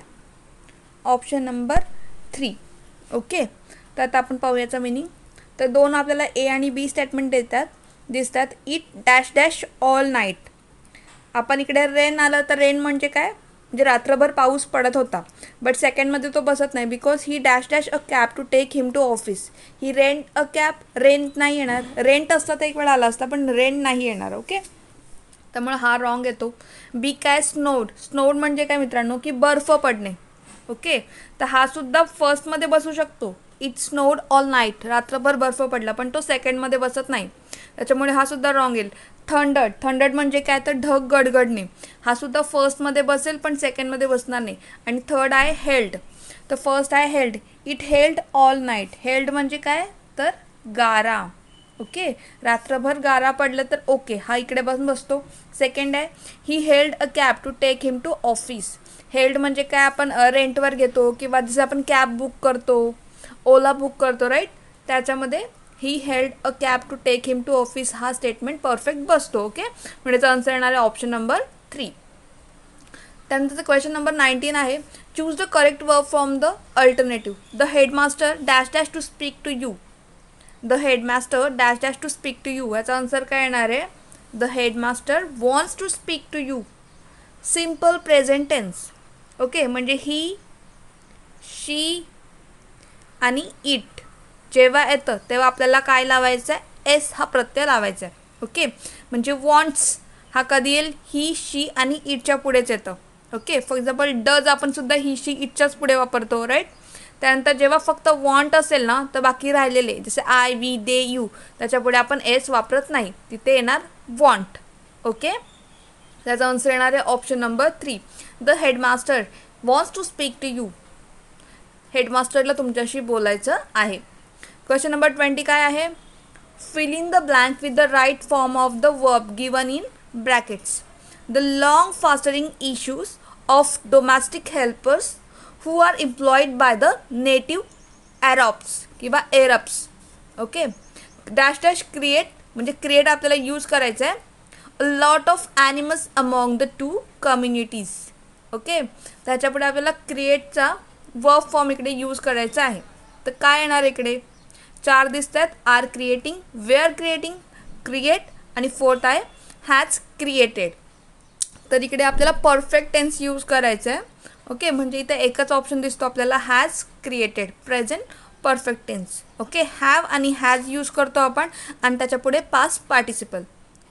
option number three. Okay, तर आता आपण पाहूयाचं मिनिंग. तर दोन आपल्याला ए आणि बी स्टेटमेंट देतात दिसतात. It dash dash all night. आपण इकडे रेन आलं तर रेन म्हणजे काय, म्हणजे रात्रभर पाऊस पडत होता, बट सेकंडमध्ये तो बसत नाही because he dash dash a cab to take him to office. He rent a cab, rent नाही येणार, रेंट असता तर एक वेळा आला असता पण रेंट नाही येणार. ओके, त्यामुळे हा रॉंग येतो. बी काय स्नोड, स्नोड म्हणजे काय मित्रांनो की बर्फ पडणे. ओके, तर हा सुद्धा फर्स्टमध्ये बसू शकतो, इट स्नोड ऑल नाईट, रात्रभर बर्फ पडला, पण तो सेकंडमध्ये बसत नाही, त्याच्यामुळे हा सुद्धा रॉंग येईल. थंडर्ड, थंडर्ड म्हणजे काय तर ढग गडगडणे, हा सुद्धा फर्स्टमध्ये बसेल पण सेकंडमध्ये बसणार नाही. आणि थर्ड आहे हेल्ड, तर फर्स्ट आहे held, it held all night. Held म्हणजे काय तर गारा. ओके, रात्रभर गारा पडलं तर ओके हा इकडे बसून बसतो. सेकंड आहे he held a cab to take him to office. Held म्हणजे काय आपण रेंटवर घेतो किंवा जसं आपण कॅब बुक करतो, ओला बुक करतो, राईट, त्याच्यामध्ये he held a cab to take him to office हा स्टेटमेंट परफेक्ट बसतो. ओके, म्हणजे त्याचा आन्सर येणार आहे ऑप्शन नंबर थ्री. त्यानंतर क्वेश्चन नंबर नाईन्टीन आहे choose the correct verb from the alternative. The headmaster dash dash to speak to you. The headmaster dash dash to speak to you याचा answer काय येणार आहे, the headmaster wants to speak to you. Simple present tense. Okay, म्हणजे he, शी आणि it जेव्हा येतं तेव्हा आपल्याला काय लावायचं आहे, एस हा प्रत्यय लावायचा आहे. ओके, म्हणजे वॉन्ट्स हा कधी येईल, ही, शी आणि इटच्या पुढेच येतं. ओके, फॉर एक्झाम्पल डज आपण सुद्धा ही, शी, इटच्याच पुढे वापरतो, राईट. त्यानंतर जेव्हा फक्त वॉन्ट असेल ना तर बाकी राहिलेले जसे आय, वी, दे, यू त्याच्या पुढे आपण एस वापरत नाही, तिथे येणार वॉन्ट. ओके, त्याचा आन्सर येणार आहे option number three. The headmaster wants to speak to you. हेडमास्टरला तुमच्याशी बोलायचं आहे. क्वेश्चन नंबर ट्वेंटी काय आहे, fill in the blank with the right form of the verb given in brackets. The long festering issues of domestic helpers who are employed by the native Arabs किंवा Arabs. Okay, dash dash create म्हणजे create आपल्याला use करायचं आहे. A lot of animals among the to communities. Okay, त्याच्यापुढे आपल्याला क्रिएटचा verb form इकडे use करायचा आहे. तर काय येणार इकडे, चार दिसत आहेत, are creating, were creating, create आणि फोर्थ आहे हॅज क्रिएटेड. तर इकडे आपल्याला परफेक्ट टेन्स यूज करायचं आहे. ओके, म्हणजे इथे एकच ऑप्शन दिसतो आपल्याला has created, present perfect tense. Okay, have आणि हॅज यूज करतो आपण आणि त्याच्या पुढे पास्ट पार्टिसिपल.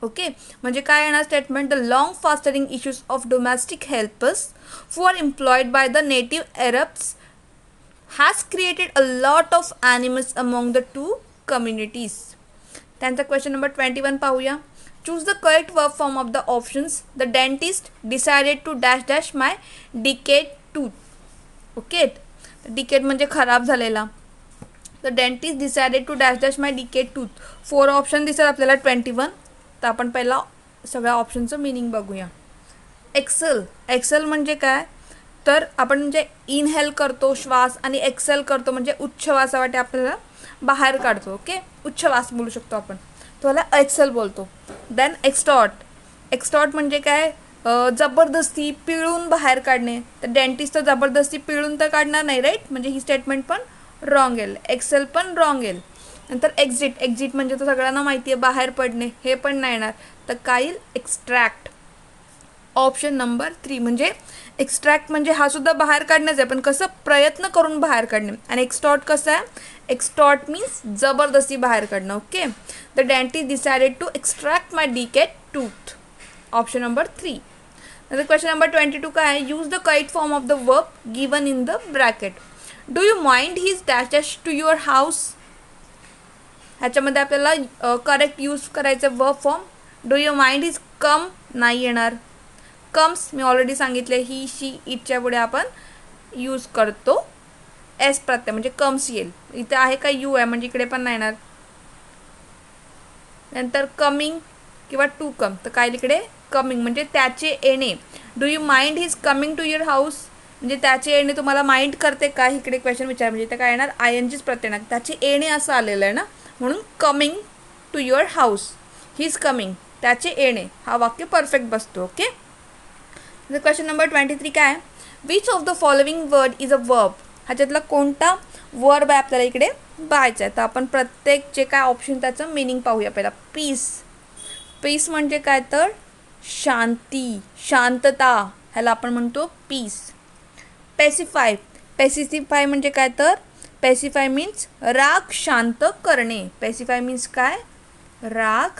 ओके, म्हणजे काय येणार statement, the long festering issues of domestic helpers who are employed by the native Arabs has created a lot of animus among the two communities. त्यांचा क्वेश्चन नंबर ट्वेंटी वन पाहूया. Choose the correct verb form of the options. The dentist decided to dash dash my decayed tooth. Okay, decayed म्हणजे खराब झालेला. The dentist decided to dash dash my decayed tooth. Four option दिसतात आपल्याला twenty one. तर आपण पहिला सगळ्या ऑप्शनचं मिनिंग बघूया. एक्सेल, एक्सेल म्हणजे काय, तर आपण म्हणजे इनहेल करतो श्वास आणि एक्सेल करतो म्हणजे उच्छ्वासावाटे आपल्याला बाहेर काढतो. ओके, उच्छ्वास बोलू शकतो आपण, तो त्याला एक्सेल बोलतो. देन एक्स्टॉर्ट, एक्स्टॉर्ट म्हणजे काय, जबरदस्ती पिळून बाहेर काढणे. तर डेंटिस्ट तर जबरदस्ती पिळून तर काढणार नाही, राईट, म्हणजे ही स्टेटमेंट पण रॉंग येईल, एक्सेल पण रॉंग येईल. नंतर एक्झिट, एक्झिट म्हणजे तर सगळ्यांना माहिती आहे बाहेर पडणे, हे पण नाही येणार. तर काय येईल, एक्स्ट्रॅक्ट. ऑप्शन नंबर थ्री म्हणजे एक्स्ट्रॅक्ट म्हणजे हा सुद्धा बाहेर काढण्याच आहे, पण कसं प्रयत्न करून बाहेर काढणे. आणि एक्स्टॉर्ट कसं आहे, एक्स्टॉर्ट मीन्स जबरदस्ती बाहेर काढणं. Okay, the dentist decided to extract my decayed tooth. Option number three. नंतर क्वेश्चन नंबर ट्वेंटी टू काय आहे, use the correct form of the verb given in the bracket. Do you mind his dash dash to your house. ह्याच्यामध्ये आपल्याला correct use करायचं verb form. Do you mind his come नाही येणार. Comes मी already सांगितले, ही शी इटच्या पुढे आपण use करतो S प्रत्यय म्हणजे कम्स येईल. इथे आहे का यू आहे म्हणजे इकडे पण नाही येणार. नंतर कमिंग किंवा टू कम, तर काय इकडे कमिंग म्हणजे त्याचे येणे. Do you mind his coming to your house म्हणजे त्याचे येणे तुम्हाला माइंड करते का, इकडे क्वेश्चन विचार म्हणजे ते काय येणार, आय एन जीच प्रत्यय येणार. त्याचे येणे असं आलेलं आहे ना, म्हणून coming to your house, his coming, त्याचे येणे, हा वाक्य परफेक्ट बसतो. Okay, question number twenty three काय आहे, which of the following word is a verb. ह्याच्यातला कोणता वर्ब आहे आपल्याला इकडे पाहायचा आहे. तर आपण प्रत्येक जे काय ऑप्शन त्याचं मिनिंग पाहूया. पहिला पीस, पीस म्हणजे काय तर शांती, शांतता, ह्याला आपण म्हणतो पीस. पेसिफाय, पेसिफाय म्हणजे काय तर पेसिफाय मीन्स राग शांत करणे. पेसिफाय मीन्स काय, राग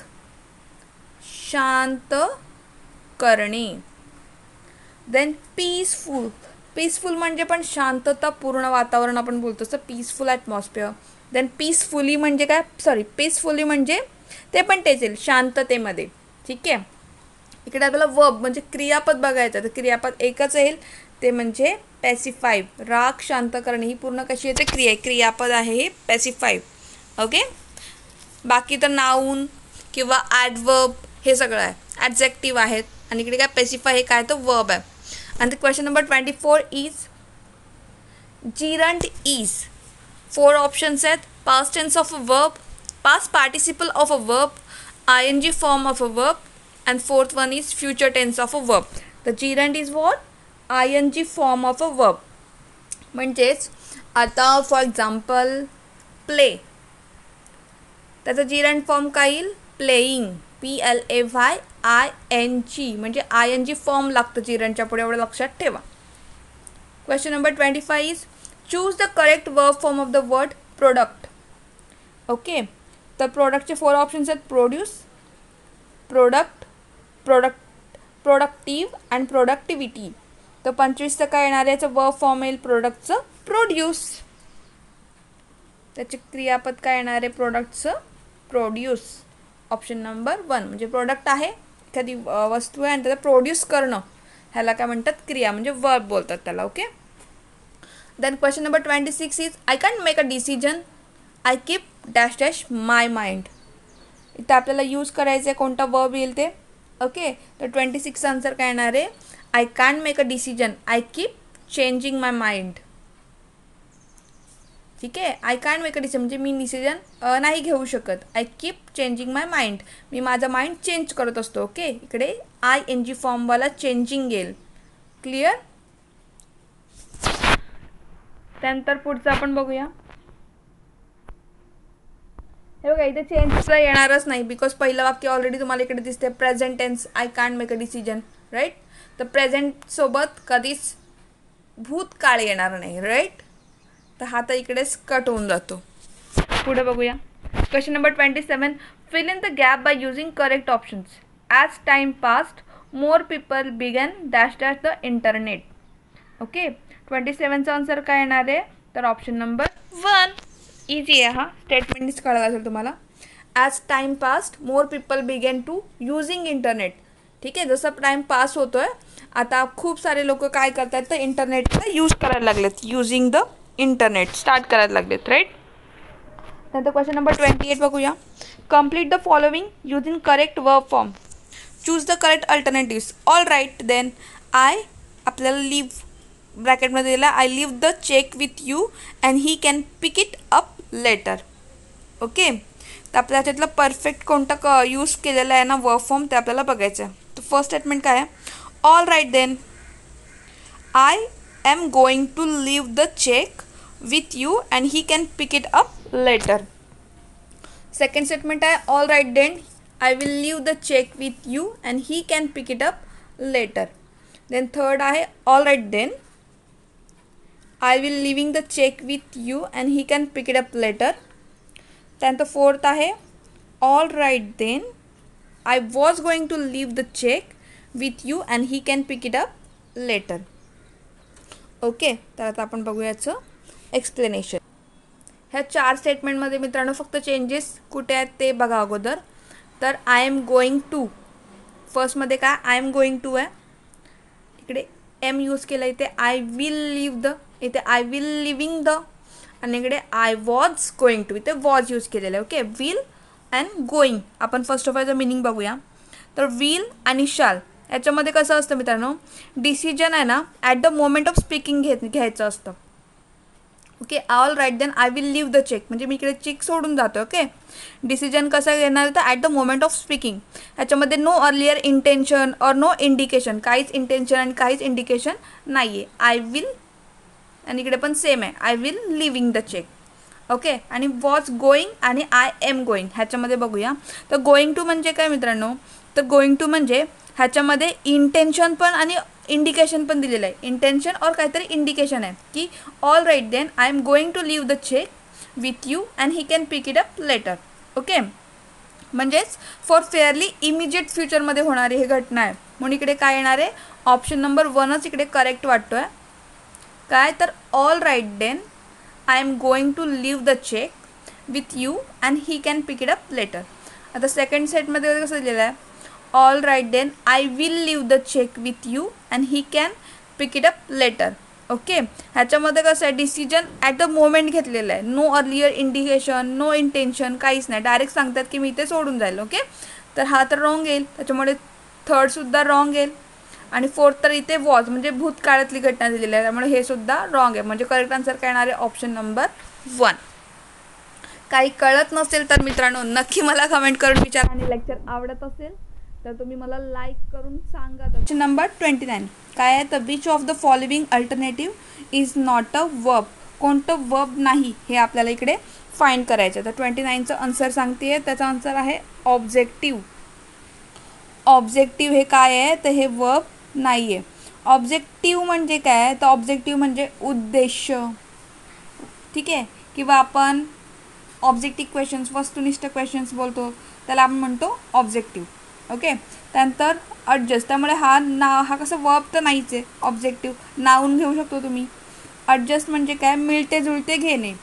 शांत करणे. देन पीसफुल, पीसफुल म्हणजे पण शांततापूर्ण वातावरण आपण बोलतो असं पीसफुल ॲटमॉस्फिअर. देन पीसफुली म्हणजे काय, सॉरी पीसफुली म्हणजे ते पण तेच येईल शांततेमध्ये. ठीक आहे, इकडे आपल्याला वर्ब म्हणजे क्रियापद बघायचं, तर क्रियापद एकच येईल ते म्हणजे पॅसिफाय, राग शांत करणे. ही पूर्ण कशी येते, क्रिया क्रियापद आहे हे पॅसिफाय. ओके, बाकी तर नाऊन किंवा ॲडवर्ब हे सगळं आहे, ॲडजेक्टिव्ह आहेत. आणि इकडे काय पेसिफाय हे काय तर वर्ब आहे. आणि question number twenty four is gerund is. Four options आहेत, past tense of a verb, past participle of a verb, I N G form of a verb, and fourth one is future tense of a verb. The gerund is what, I N G form of a verb. म्हणजेच आता for example play, त्याचा जिरंट form काय येईल, playing, P L A Y I N G म्हणजे I N G form लागतं जिरंटच्या पुढे, एवढं लक्षात ठेवा. Question number twenty five is choose the correct verb form of the word product. Okay, तर प्रोडक्टचे फोर ऑप्शन्स आहेत, produce, product, product productive and productivity. तर पंचवीसचं काय येणार आहे, याचं वर्ब फॉर्म येईल प्रोडक्टचं प्रोड्यूस. त्याचे क्रियापद काय येणार आहे, प्रोडक्टचं प्रोड्यूस. ऑप्शन नंबर वन म्हणजे प्रोडक्ट आहे एखादी वस्तू आहे आणि त्याला प्रोड्यूस करणं, ह्याला काय म्हणतात, क्रिया म्हणजे वर्ब बोलतात त्याला. Okay, then question number twenty six is I can't make a decision, I keep dash dash my mind. इथं आपल्याला यूज करायचं आहे कोणता वर्ब येईल ते. ओके, तर ट्वेंटी सिक्स आन्सर काय येणार आहे, I can't make a decision, I keep changing my mind. ठीक आहे, I can't make a decision म्हणजे मी डिसिजन नाही घेऊ शकत. I keep changing my mind, मी माझा माइंड चेंज करत असतो. ओके, इकडे आय एन जी फॉर्मवाला चेंजिंग येईल. क्लिअर. त्यानंतर पुढचं आपण बघूया. हे बघा इथे चेंजचं येणारच नाही बिकॉज पहिलं वाक्य ऑलरेडी तुम्हाला इकडे दिसते present tense, I can't make a decision, right. तर प्रेझेंटसोबत कधीच भूतकाळ येणार नाही, राईट. तर हा तर इकडेच कट होऊन जातो. पुढे बघूया. Question number twenty seven Fill in the gap by using correct options. As time passed, more people began dash dash the internet. Okay, twenty सेवनचा आन्सर काय येणार आहे तर ऑप्शन नंबर वन. इझी आहे हा, स्टेटमेंटच कळलं असेल तुम्हाला. As time passed more people begin to using internet. ठीक आहे, जसं टाईम पास होतो आहे आता खूप सारे लोक काय करतात तर इंटरनेटचा यूज करायला लागलेत. युजिंग द इंटरनेट स्टार्ट करायला लागलेत, राईट. नंतर क्वेश्चन नंबर ट्वेंटी एट बघूया. Complete the following using correct verb form. Choose the correct alternatives. All right then I आपल्याला लिव्ह ब्रॅकेटमध्ये दिला I leave the check with you and he can pick it up later. Okay, तर आपल्या त्याच्यातलं perfect कोणता क use केलेला आहे ना वर्ब फॉर्म ते आपल्याला बघायचं आहे. तर फर्स्ट स्टेटमेंट काय आहे, all right then I am going to leave the check with you and he can pick it up later. Second statement आहे all right then I will leave the check with you and he can pick it up later. Then third आहे all right then I will living the check with you and he can pick it up later. त्यानंतर fourth आहे all right then I was going to leave the check with you and he can pick it up later. Okay, तर आता आपण बघूया याचं explanation. ह्या चार स्टेटमेंटमध्ये मित्रांनो फक्त चेंजेस कुठे आहेत ते बघा अगोदर. तर आय एम गोईंग टू, फर्स्टमध्ये काय आय एम गोईंग टू आहे, इकडे एम यूज केलं, इथे आय विल लिव्ह द, इथे आय विल लिव्हिंग द, आणि इकडे आय वॉज गोईंग टू, इथे वॉज यूज केलेलं आहे. Okay, will and going. आपण फर्स्ट ऑफ ऑलचं मिनिंग बघूया. तर विल आणि शाल याच्यामध्ये कसं असतं मित्रांनो, डिसिजन आहे ना at the moment of speaking घेत घ्यायचं असतं. Okay, all right then I will leave the check म्हणजे मी इकडे चेक सोडून जातो. ओके, डिसिजन कसं घेणार तर at the moment of speaking. ह्याच्यामध्ये no earlier intention or no indication, काहीच इंटेन्शन आणि काहीच इंडिकेशन नाही आहे. आय विल आणि इकडे पण सेम आहे, I will living the check. Okay, आणि वॉज गोईंग आणि आय एम गोईंग ह्याच्यामध्ये बघूया. तर गोईंग टू म्हणजे काय मित्रांनो, तर गोईंग टू म्हणजे ह्याच्यामध्ये इंटेन्शन पण आणि इंडिकेशन पण दिलेलं आहे. इंटेन्शन और काहीतरी इंडिकेशन आहे की all right then I am going to leave the check with you and he can pick it up later. Okay, म्हणजेच फॉर फेअरली इमिजिएट फ्युचरमध्ये होणारी ही घटना आहे. म्हणून इकडे काय येणार आहे, ऑप्शन नंबर वनच इकडे करेक्ट वाटतो आहे. काय तर all right then I am going to leave the check with you and he can pick it up later. आता सेकंड सेटमध्ये कसं दिलेलं आहे, all right then I will leave the check with you and he can pick it up later. Okay, ह्याच्यामध्ये कसं आहे decision at the moment घेतलेलं आहे, no earlier indication, no intention, काहीच नाही, डायरेक्ट सांगतात की मी इथे सोडून जाईल. ओके, तर हा तर रॉंग येईल, त्याच्यामुळे थर्डसुद्धा रॉंग येईल. आणि फोर्थ तर इथे वॉज म्हणजे भूतकाळातली घटना दिलेली आहे, त्यामुळे हे सुद्धा रॉंग आहे. म्हणजे करेक्ट आन्सर काय येणार आहे ऑप्शन नंबर वन. काही कळत नसेल तर मित्रांनो नक्की मला कमेंट करून विचारा, आणि लेक्चर आवडत असेल तर तुम्ही मला लाईक करून सांगा. क्वेश्चन नंबर ट्वेंटी नाईन काय आहे, तर which of the following alternative is not a verb. कोणतं वर्ब नाही हे आपल्याला इकडे फाइंड करायचं. तर ट्वेंटी नाईनचं आन्सर सांगते, त्याचा आन्सर आहे ऑब्जेक्टिव्ह. ऑब्जेक्टिव्ह हे काय आहे तर हे वर्ब नाही आहे. ऑब्जेक्टिव्ह म्हणजे काय आहे तर ऑब्जेक्टिव्ह म्हणजे उद्देश. ठीक आहे, किंवा आपण ऑब्जेक्टिव्ह क्वेश्चन्स, वस्तुनिष्ठ क्वेश्चन्स बोलतो त्याला आपण म्हणतो ऑब्जेक्टिव्ह. ओके, त्यानंतर ॲडजस्ट, त्यामुळे हा ना हा कसं वर्ब तर नाहीच आहे. ऑब्जेक्टिव्ह नाऊन घेऊ शकतो तुम्ही. ॲडजस्ट म्हणजे काय, मिळते जुळते घेणे,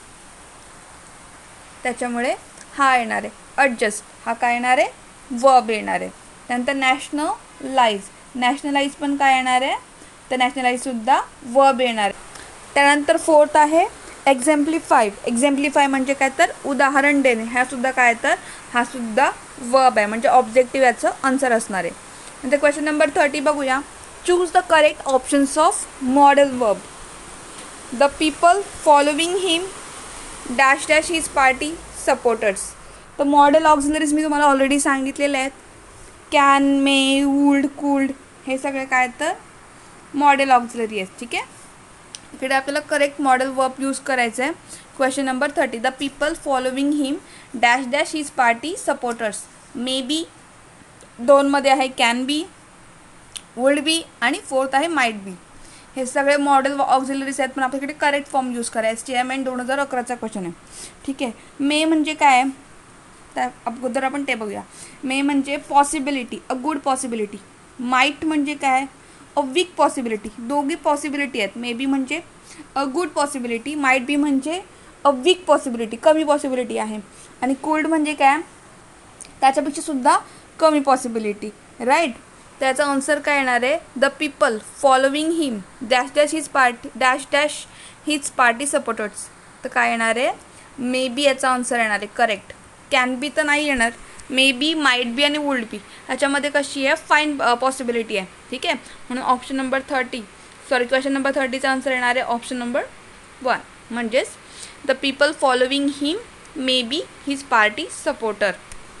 त्याच्यामुळे हा येणार आहे ॲडजस्ट. हा काय येणार आहे वर्ब येणार आहे. त्यानंतर नॅशनलाइज, नॅशनलाइज पण काय येणार आहे तर नॅशनलाइजसुद्धा वर्ब येणार आहे. त्यानंतर फोर्थ आहे एक्झॅम्प्लिफाय. एक्झॅम्प्लिफाय म्हणजे काय तर उदाहरण देणे, ह्यासुद्धा काय तर हा सुद्धा वर्ब आहे, म्हणजे ऑब्जेक्टिव्ह याचं आन्सर असणार आहे. नंतर क्वेश्चन नंबर थर्टी बघूया. Choose the correct options of modal verb. The people following him dash dash his party supporters. तर मॉडेल ऑक्झिलरीज मी तुम्हाला ऑलरेडी सांगितलेले आहेत, कॅन, मे, वुल्ड, कुल्ड हे सगळे काय तर मॉडेल ऑक्झिलरी आहेत. ठीक आहे, इकडे आपल्याला करेक्ट मॉडेल वर्ब यूज करायचं आहे. Question number thirty the people following him dash dash his party supporters. May be दोनमध्ये आहे कॅन बी, वुल्ड बी आणि फोर्थ आहे माइट बी. हे सगळे मॉडेल ऑक्झिलरीज आहेत, पण आपल्याकडे करेक्ट फॉर्म यूज करायचं. एस टी एम एन दोन हजार अकराचा क्वेश्चन आहे. ठीक आहे, मे म्हणजे काय, त्या अगोदर आपण ते बघूया. मे म्हणजे possibility, a good possibility. Might म्हणजे काय, अ वीक पॉसिबिलिटी. दोघी पॉसिबिलिटी आहेत. मे बी म्हणजे a good possibility, might be म्हणजे अ वीक पॉसिबिलिटी, कमी पॉसिबिलिटी आहे. आणि कुल्ड म्हणजे काय, त्याच्यापेक्षा सुद्धा कमी पॉसिबिलिटी, राईट. त्याचा आन्सर काय येणार आहे, the people following him dash dash his party dash dash his party supporters. तर काय येणार आहे, मे बी याचा आन्सर येणार आहे करेक्ट. कॅन बी तर नाही येणार, मे बी, माईट बी आणि वुल्ड बी ह्याच्यामध्ये कशी आहे, फाईन पॉसिबिलिटी आहे. ठीक आहे, म्हणून option number thirty sorry question number थर्टीचा आन्सर येणार आहे ऑप्शन नंबर वन, म्हणजेच the people following him may be his party supporter.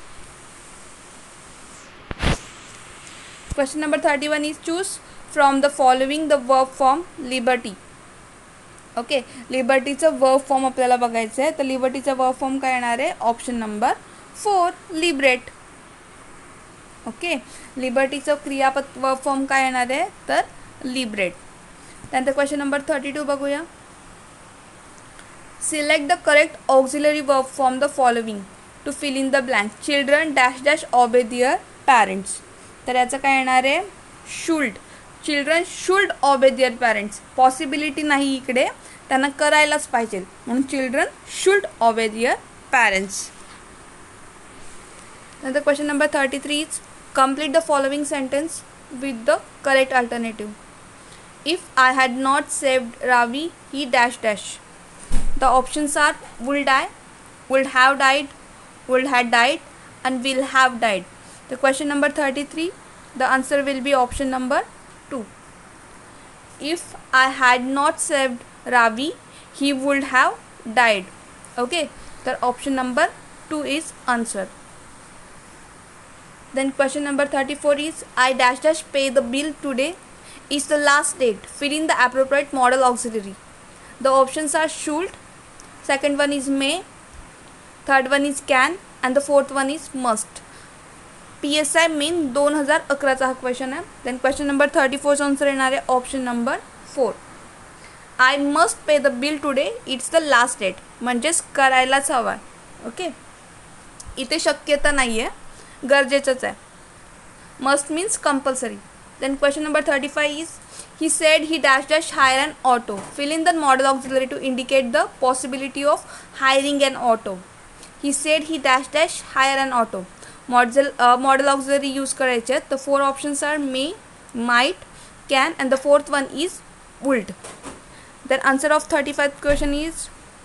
Question number thirty-one is choose from the following the verb form liberty. Okay, लिबर्टीचं verb form आपल्याला बघायचं आहे. तर लिबर्टीचा verb form काय येणार आहे, option number four, liberate. Okay, लिबर्टीचं क्रियापद वर्ब फॉर्म काय येणार आहे, तर लिबरेट. त्यानंतर क्वेश्चन नंबर थर्टी टू बघूया. Select the correct auxiliary verb form the following to fill in the blank. Children dash dash obey their parents. तर याचं काय येणार आहे, should. Children should obey their parents. Possibility नाही इकडे, त्यांना करायलाच पाहिजे, म्हणून children should obey their parents. नंतर question number thirty three is complete the following sentence with the correct alternative. If I had not saved Ravi he dash dash. The options are would I, would have died, would had died and will have died. The question number thirty-three, the answer will be option number two. If I had not saved Ravi, he would have died. Okay, the option number two is answer. Then question number thirty-four is I dash dash pay the bill today is the last date. Fill in the appropriate modal auxiliary. The options are should, second one is may, third one is can and the fourth one is must. P S I main दोन हजार अकराचा हा question आहे. Then question number thirty फोरचा answer येणार आहे option number four. I must pay the bill today it's the last date. म्हणजेच करायलाच हवा आहे. ओके, इथे शक्यता नाही आहे, गरजेचंच आहे. Must means compulsory. Then question number thirty five is he said he dash dash hire an auto. Fill in the modal auxiliary to indicate the possibility of hiring an auto. He said he dash dash hire an auto. Modal modal auxiliary use करायचे आहेत. The four options are may, might, can and the fourth one is would. Then answer of thirty five question is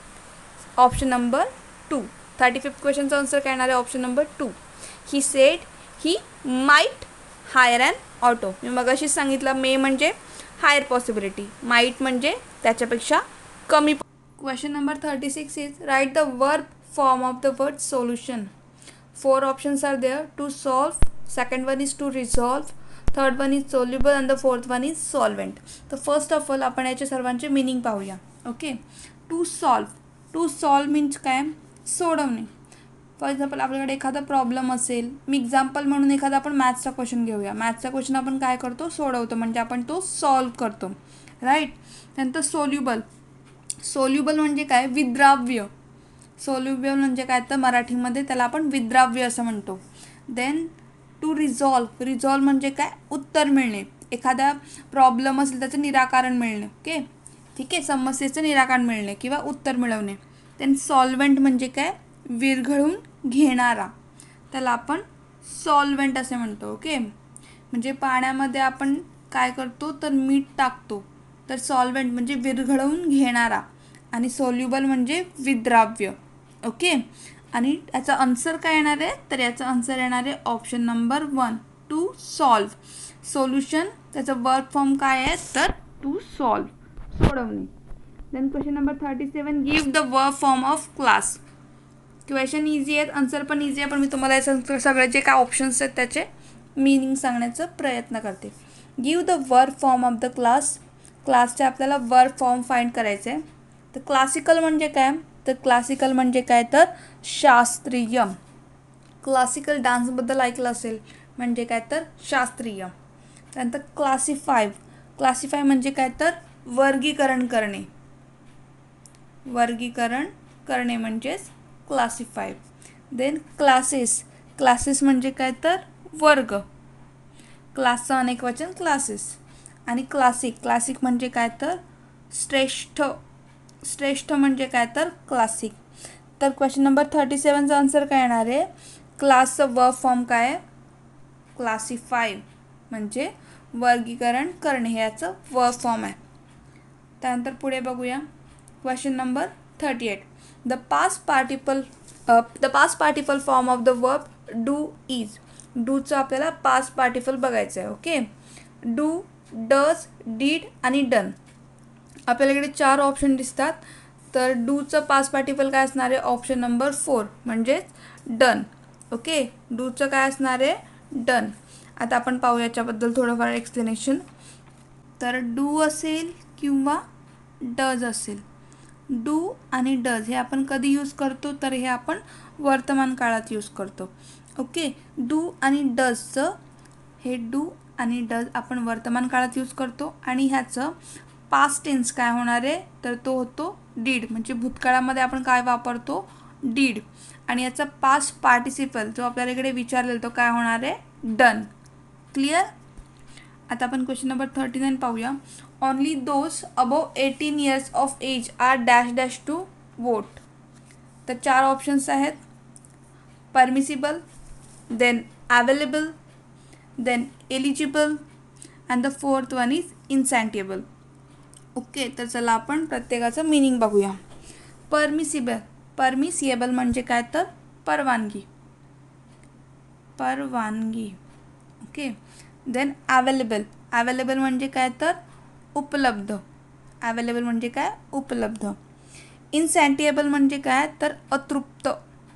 option number to. Thirty fifth क्वेश्चनचा answer काय येणार आहे option number two. He said he might hire and auto. मी मगाशीच सांगितलं मे म्हणजे higher possibility, might म्हणजे त्याच्यापेक्षा कमी. Question number thirty six is write the verb form of the word solution. Four options are there to solve, second one is to resolve, third one is soluble and the fourth one is solvent. तर first of all आपण याचे सर्वांचे meaning पाहूया. Okay, to solve. To solve means काय, सोडवणे. For example आपल्याकडे एखादा problem असेल, मी एक्झाम्पल म्हणून एखादा आपण मॅथ्सचा क्वेश्चन घेऊया. मॅथ्सचा क्वेश्चन आपण काय करतो, सोडवतो, म्हणजे आपण तो सॉल्व करतो, राईट. त्यानंतर सोल्युबल. सोल्युबल म्हणजे काय, विद्राव्य. सोल्युबल म्हणजे काय, तर मराठीमध्ये त्याला आपण विद्राव्य असं म्हणतो. Then to resolve. रिझॉल्व म्हणजे काय, उत्तर मिळणे. एखादा प्रॉब्लेम असेल त्याचं निराकरण मिळणे. ओके, ठीक आहे, समस्येचं निराकरण मिळणे किंवा उत्तर मिळवणे. देन सॉल्व्हेंट म्हणजे काय, विरघळून घेणारा, त्याला आपण सॉल्व्हेंट असे म्हणतो. ओके, म्हणजे पाण्यामध्ये आपण काय करतो, तर मीठ टाकतो, तर सॉल्व्हेंट म्हणजे विरघळवून घेणारा. आणि सोल्युबल म्हणजे विद्राव्य. ओके, आणि याचा आन्सर काय येणार आहे, तर याचा आन्सर येणार आहे option number one, to solve. Solution त्याचं वर्ब फॉर्म काय आहे, तर टू सॉल्व, सोडवणे. Then question number thirty seven give the verb form of class. Question easy आहेत, आन्सर पण इझी आहे, पण मी तुम्हाला याचं सगळे जे काय ऑप्शन्स आहेत त्याचे मीनिंग सांगण्याचा प्रयत्न करते. Give the verb form of the class. क्लासचे आपल्याला वर्ब फॉर्म फाइंड करायचे आहे. तर क्लासिकल म्हणजे काय, तर क्लासिकल म्हणजे काय, तर शास्त्रीय. क्लासिकल डान्सबद्दल ऐकलं असेल, म्हणजे काय, तर शास्त्रीय. त्यानंतर क्लासिफाय. क्लासिफाय म्हणजे काय, तर वर्गीकरण करणे. वर्गीकरण करणे म्हणजेच क्लासिफाय. देन क्लासेस, क्लासेस म्हणजे काय तर वर्ग, क्लासचं अनेक वचन क्लासेस. आणि क्लासिक, क्लासिक म्हणजे काय तर श्रेष्ठ, श्रेष्ठ म्हणजे काय तर क्लासिक. तर क्वेश्चन नंबर थर्टी सेवनचा आन्सर काय येणार आहे? क्लासचं वर्ब फॉर्म काय आहे? क्लासिफाय म्हणजे वर्गीकरण करणे हे याचं वर्ब फॉर्म आहे. त्यानंतर पुढे बघूया question number thirty eight. The past participle the past participle form of the verb do is. डूचं आपल्याला पास्ट पार्टिपल बघायचं आहे. ओके, डू, डज, डीड आणि डन. आपल्याला इकडे चार ऑप्शन दिसतात. तर डूचं पास्ट पार्टिपल काय असणार आहे? ऑप्शन नंबर फोर म्हणजेच डन. ओके, डूचं काय असणार आहे? डन. आता आपण पाहू याच्याबद्दल थोडंफार एक्सप्लेनेशन. तर डू असेल किंवा डज असेल, डू आणि डज हे आपण कधी यूज करतो? तर हे आपण वर्तमान काळात यूज करतो. ओके, डू आणि डजचं, हे डू आणि डज आपण वर्तमान काळात यूज करतो. आणि ह्याचं पास्ट टेन्स काय होणार आहे? तर तो होतो डीड. म्हणजे भूतकाळामध्ये आपण काय वापरतो? डीड. आणि याचा पास्ट पार्टिसिपल जो आपल्याला इकडे विचारलेला तो काय होणार आहे? डन. क्लिअर. आता आपण क्वेश्चन नंबर थर्टी नाईन पाहूया. Only those above eighteen years of age are dash dash to vote. तर चार ऑप्शन्स आहेत. Permissible, then available, then eligible and the fourth one is insatiable. Okay, तर चला आपण प्रत्येकाचं मीनिंग बघूया. परमिसिबल, परमिसिएबल म्हणजे काय तर परवानगी, परवानगी. ओके, देन अवेलेबल, अवेलेबल म्हणजे काय तर उपलब्ध, अवेलेबल म्हणजे काय? उपलब्ध. इन्सेंटिएबल म्हणजे काय? तर अतृप्त,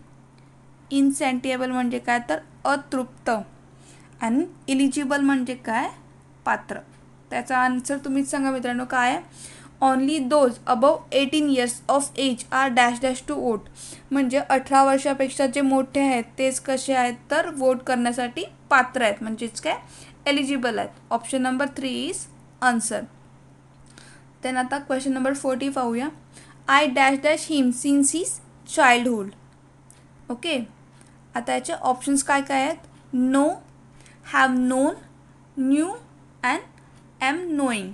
इन्सेंटिएबल म्हणजे काय? तर अतृप्त. आणि इलिजिबल म्हणजे काय? पात्र. त्याचा आन्सर तुम्हीच सांगा मित्रांनो काय आहे? Only those above eighteen years of age are dash dash to vote. म्हणजे अठरा वर्षापेक्षा जे मोठे आहेत तेच कसे आहेत? तर वोट करण्यासाठी पात्र आहेत, म्हणजेच काय? एलिजिबल आहेत. Option number three is answer. Then आता क्वेश्चन नंबर फोर्टी पाहूया. I dash dash him since his childhood. Okay, आता याचे ऑप्शन्स काय काय आहेत? Know, have known, knew and am knowing.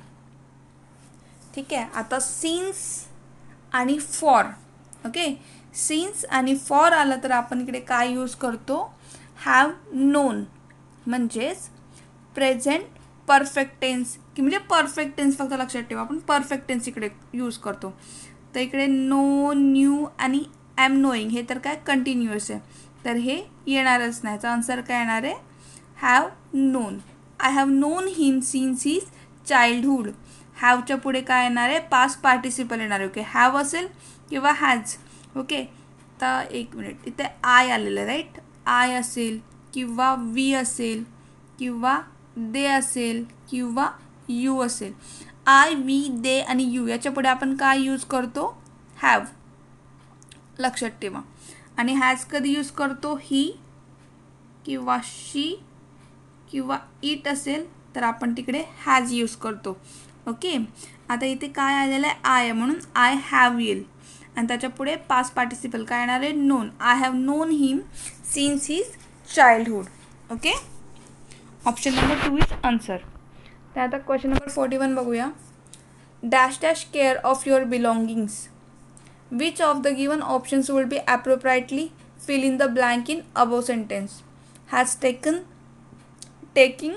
ठीक आहे. आता सिन्स आणि फॉर. ओके, सिन्स आणि फॉर आलं तर आपण इकडे काय यूज करतो? हॅव नोन म्हणजेच प्रेझेंट परफेक्ट टेन्स, की म्हणजे परफेक्ट टेन्स फक्त लक्षात ठेवा, आपण परफेक्ट टेन्स इकडे यूज करतो. तर इकडे नो, न्यू आणि एम नोईंग हे तर काय कंटिन्युअस आहे, तर हे येणारच नाही. याचा आन्सर काय येणार आहे? Have known. I have known him since his childhood. हॅवच्या पुढे काय येणार आहे? पास्ट पार्टिसिपल येणार आहे. ओके, हॅव असेल किंवा हॅज. ओके, तर एक मिनिट, इथे आय आलेलं आहे राईट. आय असेल किंवा वी असेल किंवा दे असेल किंवा यू असेल. आय, वी, दे आणि यू याच्या पुढे आपण काय यूज करतो? हॅव. लक्षात ठेवा. आणि हॅज कधी यूज करतो? ही किंवा शी किंवा इट असेल तर आपण तिकडे हॅज यूज करतो. ओके, आता इथे काय आलेलं आहे? आय, म्हणून आय हॅव येईल. आणि त्याच्या पुढे पास्ट पार्टिसिपल काय येणार आहे? Known. I have known him since his childhood. Okay, option number two is answer. तर आता क्वेश्चन नंबर फोर्टी वन बघूया. Dash dash care of your belongings. Which of the given options will be appropriately fill in the blank in above sentence. Has taken, taking,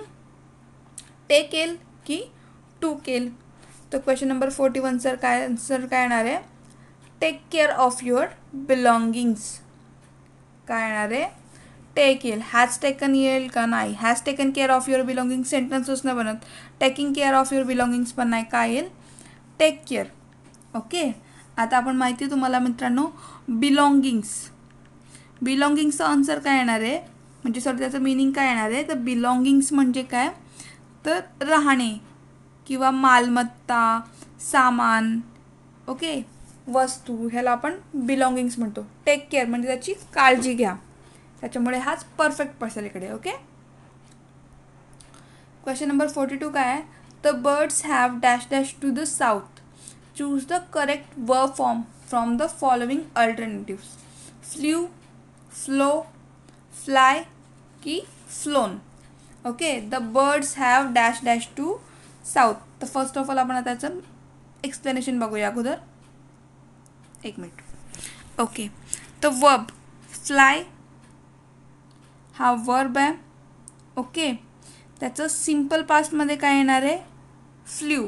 take केल की टू केल. तर question number forty one sir काय answer काय येणार आहे? Take care of your बिलॉंगिंग्स. काय येणार आहे? टेक येईल. हॅज टेकन येईल का? नाही. Has taken care of your belongings सेंटेन्सच नाही बनत. Taking care of your belongings पण नाही. काय येईल? Take care. ओके, आता आपण माहिती आहे तुम्हाला मित्रांनो बिलॉंगिंग्स, बिलॉंगिंग्सचा आन्सर काय येणार आहे? म्हणजे सर त्याचं मिनिंग काय येणार आहे? तर बिलॉंगिंग्स म्हणजे काय? तर राहणे किंवा मालमत्ता, सामान, ओके, वस्तू, ह्याला आपण बिलॉंगिंग्स म्हणतो. टेक केअर म्हणजे त्याची काळजी घ्या, त्याच्यामुळे हाच परफेक्ट बसेल इकडे. Okay, question number forty two काय आहे? The birds have dash dash to the south. Choose the correct verb form from the following alternatives. Flew, flow, fly की flown. Okay, the birds have dash dash to south. तर first of all आपण आता त्याचं explanation बघूया अगोदर. एक minute. Okay, तर verb fly हा वर्ब आहे. ओके, त्याचं सिम्पल पास्टमध्ये काय येणार आहे? फ्ल्यू.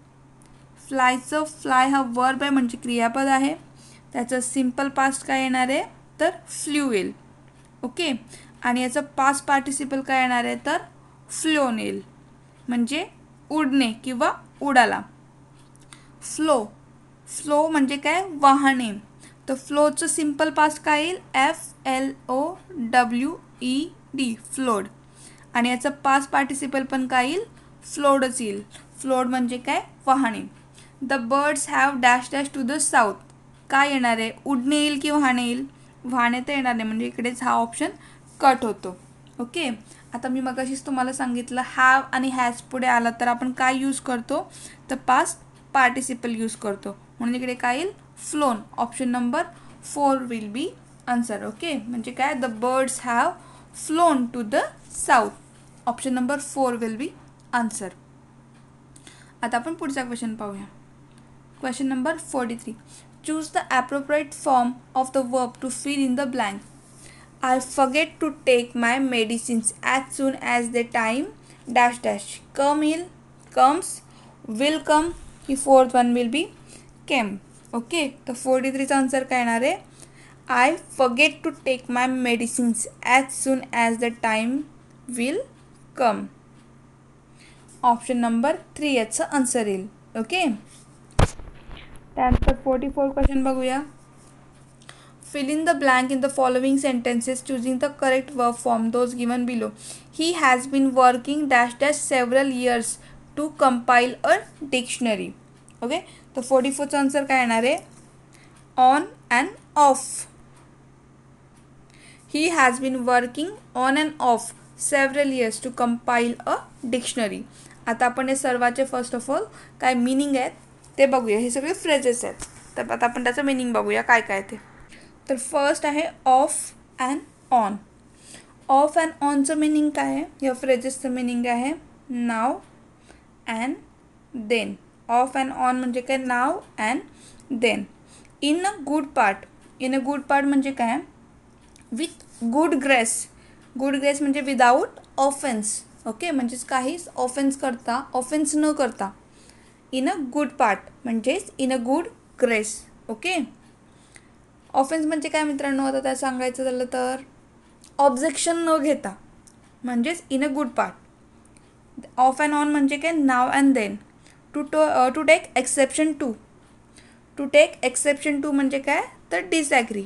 फ्लायचं फ्लाय हा वर्ब आहे म्हणजे क्रियापद आहे. त्याचं सिम्पल पास्ट काय येणार आहे? तर फ्ल्यू येईल. ओके, आणि याचं पास्ट पार्टिसिपल काय येणार आहे? तर फ्लोन येईल, म्हणजे उडणे किंवा उडाला. फ्लो, फ्लो म्हणजे काय? वाहने. तर फ्लोचं सिम्पल पास्ट काय येईल? F L O W E D, flowed. आणि याचं पास्ट पार्टिसिपल पण काय येईल? फ्लोडच येईल. फ्लोड म्हणजे काय? वाहने. The birds have dash dash to the south. काय येणार आहे? उडणे येईल की वाहने येईल? वाहने तर येणार नाही, म्हणजे इकडेच हा ऑप्शन कट होतो. ओके, आता मी मगाशीच तुम्हाला सांगितलं हॅव आणि हॅज पुढे आला तर आपण काय यूज करतो? तर पास्ट पार्टिसिपल यूज करतो, म्हणून इकडे काय येईल? Flown. Option number four will be answer. Okay, म्हणजे काय? The birds have flown to the south. Option number four will be answer. आता आपण पुढचा क्वेश्चन पाहूया. Question number forty three. Choose the appropriate form of the verb to fill in the blank. I forget to take my medicines as soon as the time dash dash come in comes will come. ही fourth one will be came. Okay, तर forty थ्रीचा answer काय येणार आहे? I forget to take my medicines as soon as the time will come. Option number three याचं answer येईल. Okay, त्यानंतर forty four question बघूया. Fill in the blank in the following sentences choosing the correct verb form those given below. He has been working dash dash several years to compile a dictionary. Okay, तर forty फोरचा answer काय येणार आहे? On and off. He has been working on and off several years to compile a dictionary. आता आपण हे सर्वाचे first of all काय मिनिंग आहेत ते बघूया. हे सगळे फ्रेजेस आहेत, तर आता आपण त्याचं मिनिंग बघूया काय काय ते. तर फर्स्ट आहे off and on. Off and ऑनचं मिनिंग काय आहे? या फ्रेजेसचं मिनिंग आहे now and then. Off and on म्हणजे काय? Now and then. In a good part. In a good part म्हणजे काय? With good grace. Good grace म्हणजे विदाऊट ऑफेन्स. ओके, म्हणजेच काहीच ऑफेन्स करता ऑफेन्स न करता. इन अ गुड पार्ट म्हणजेच in a good grace. Okay, offence म्हणजे काय मित्रांनो? आता त्या सांगायचं झालं तर ऑब्जेक्शन न घेता, म्हणजेच in a good part. Off and on म्हणजे काय? Now and then. To to to take exception to. To take exception to म्हणजे काय? तर disagree.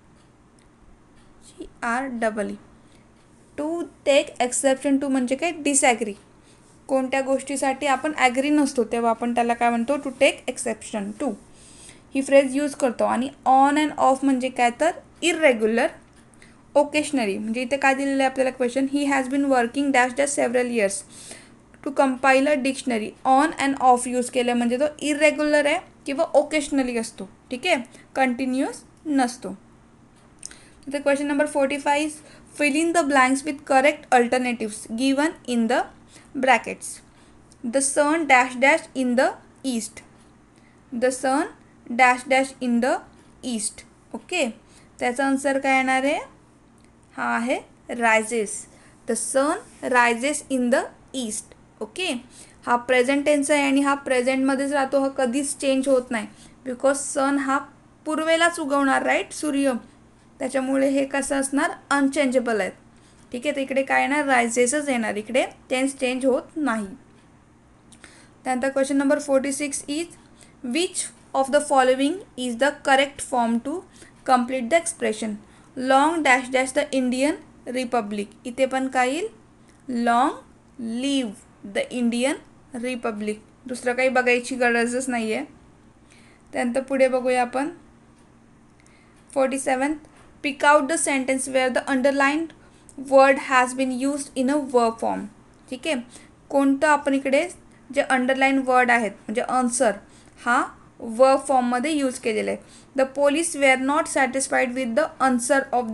G R double E. To take exception to म्हणजे काय? डिसॲग्री. कोणत्या गोष्टीसाठी आपण ॲग्री नसतो तेव्हा आपण त्याला काय म्हणतो? To take exception to. ही फ्रेज यूज करतो. आणि ऑन अँड ऑफ म्हणजे काय? तर इरेग्युलर, ओकेशनरी. म्हणजे इथे काय दिलेलं आहे आपल्याला question? He has been working dash dash several years to compile a dictionary. On and off use केलं म्हणजे तो इरेग्युलर आहे किंवा ओकेशनली असतो. ठीक आहे, कंटिन्युअस नसतो. तर question number forty five. Fill in the blanks with correct alternatives given in the brackets. The sun dash dash in the east. The sun dash dash in the east. Okay, त्याचा answer काय येणार आहे? हा आहे rises. The sun rises in the east. Okay, हा present tense आहे आणि हा प्रेझेंटमध्येच राहतो. हा कधीच चेंज होत नाही, बिकॉज सन हा पूर्वेलाच उगवणार, राईट, सूर्य. त्याच्यामुळे हे कसं असणार? अनचेंजेबल आहेत. ठीक आहे, तर इकडे काय येणार? रायझेसच येणार. इकडे टेन्स चेंज होत नाही. त्यानंतर question number forty six is which of the following is the correct form to complete the expression long dash dash the Indian Republic. इथे पण काय येईल? long live the Indian Republic. दुसरं काही बघायची गरजच नाही आहे. त्यानंतर पुढे बघूया आपण forty seven. Pick out the sentence where the underlined word has been used in a verb form. ठीक आहे, कोणतं आपण इकडे जे अंडरलाईन वर्ड आहेत म्हणजे आन्सर हा वर्ब फॉर्ममध्ये यूज केलेलं आहे. The police were not satisfied with the answer of the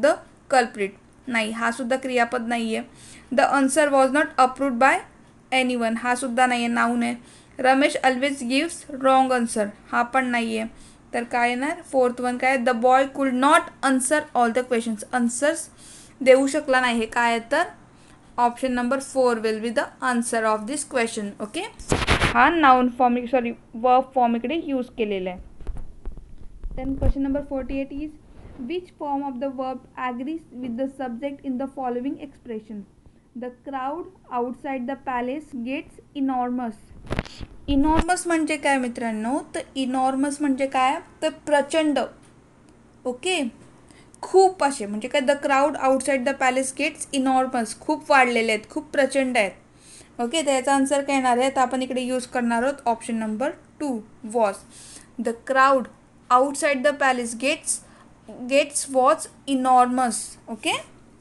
culprit, नाही हा सुद्धा क्रियापद नाही आहे. The answer was not approved by anyone, हा सुद्धा नाही आहे, नाऊन आहे. Ramesh always gives wrong answer, हा पण नाही आहे. तर काय येणार फोर्थ वन काय, the boy could not answer all the questions, answers देऊ शकला नाही, हे काय आहे तर option number four will B the answer of this question. Okay, हा noun form sorry verb form इकडे यूज केलेला आहे. Then question number forty eight is which form of the verb agrees with the subject in the following expression. The crowd outside the palace gates enormous. Enormous म्हणजे काय मित्रांनो, तर enormous म्हणजे काय तर प्रचंड. ओके, खूप असे म्हणजे काय, the crowd outside the palace gates enormous, खूप वाढलेले आहेत, खूप प्रचंड आहेत. ओके, तर याचा आन्सर काय येणार आहे, तर आपण इकडे यूज करणार आहोत option number two was. The crowd outside the palace gates gates was enormous. Okay,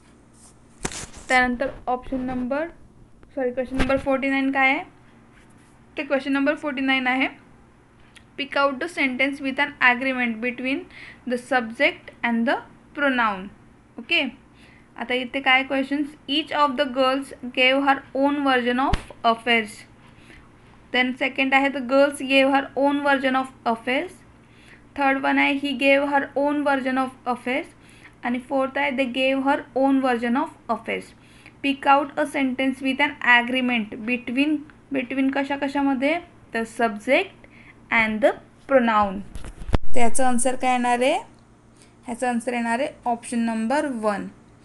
त्यानंतर option number sorry question number forty nine काय आहे, ते क्वेश्चन नंबर फोर्टी नाईन आहे pick out the sentence with an agreement between the subject and the pronoun. Okay, आता इथे काय questions, each of the girls gave her own version of affairs. Then second आहे the girls gave her own version of affairs. Third one आहे he gave her own version of affairs. आणि fourth आहे they gave her own version of affairs. Pick out a sentence with an agreement between between कशा कशामध्ये, the subject and the pronoun. त्याचं answer काय येणार आहे, ह्याचं आन्सर येणार आहे option number one.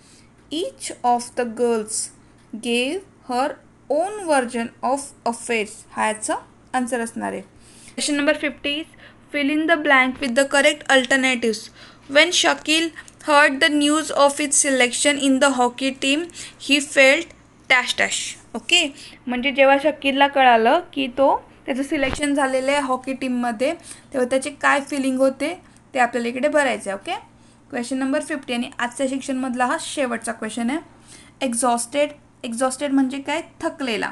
Each of the girls gave her own version of affairs, हा याचा आन्सर असणार आहे. Question number fifty is fill in the blank with the correct alternatives. When Shakil heard the news of its selection in the hockey team, he felt dash dash. Okay, म्हणजे जेव्हा शकीलला कळालं की तो त्याचं सिलेक्शन झालेलं आहे हॉकी टीममध्ये, तेव्हा त्याचे काय फिलिंग होते ते आपल्याला इकडे भरायचं आहे. ओके, क्वेश्चन नंबर फिफ्टी आणि आजच्या सेक्शनमधला हा शेवटचा क्वेश्चन आहे. एक्झॉस्टेड. एक्झॉस्टेड म्हणजे काय, थकलेला.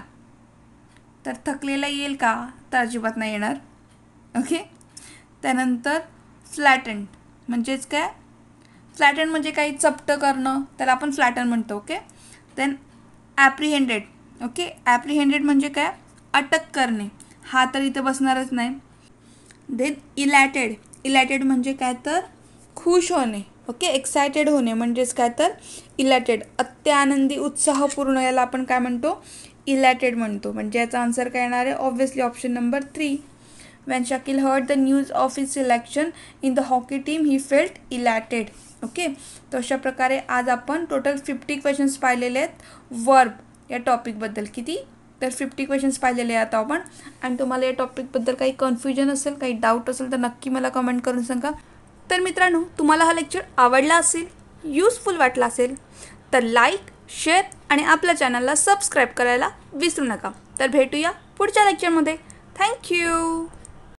तर थकलेला येईल का, तर अजिबात नाही येणार. ओके, त्यानंतर फ्लॅटन म्हणजेच काय, फ्लॅटन म्हणजे काही चपटं करणं, त्याला आपण फ्लॅटन म्हणतो. Okay, then apprehended. Okay, apprehended म्हणजे काय, अटक करणे, हा तर इथे बसणारच नाही. देन इलॅटेड. इलॅटेड म्हणजे काय तर खुश होणे. ओके, एक्सायटेड होणे म्हणजेच काय तर इलॅटेड, अत्यानंदी उत्साहपूर्ण, याला आपण काय म्हणतो, इलॅटेड म्हणतो. म्हणजे याचा आन्सर काय येणार आहे, obviously option number three. When Shakil heard the news of his selection in the hockey team, he felt elated. Okay, तर अशा प्रकारे आज आपण टोटल फिफ्टी क्वेश्चन्स पाहिलेले आहेत वर्ब या टॉपिकबद्दल. किती तर फिफ्टी क्वेश्चन्स पाहिलेले आहेत आपण. आणि तुम्हाला या टॉपिकबद्दल काही कन्फ्युजन असेल, काही डाऊट असेल तर नक्की मला कमेंट करून सांगा. तर मित्रांनो, तुम्हाला हा लेक्चर आवडला असेल, यूजफुल वाटला असेल तर लाईक, शेअर आणि आपल्या चॅनलला सबस्क्राईब करायला विसरू नका. तर भेटूया पुढच्या लेक्चरमध्ये. थँक्यू.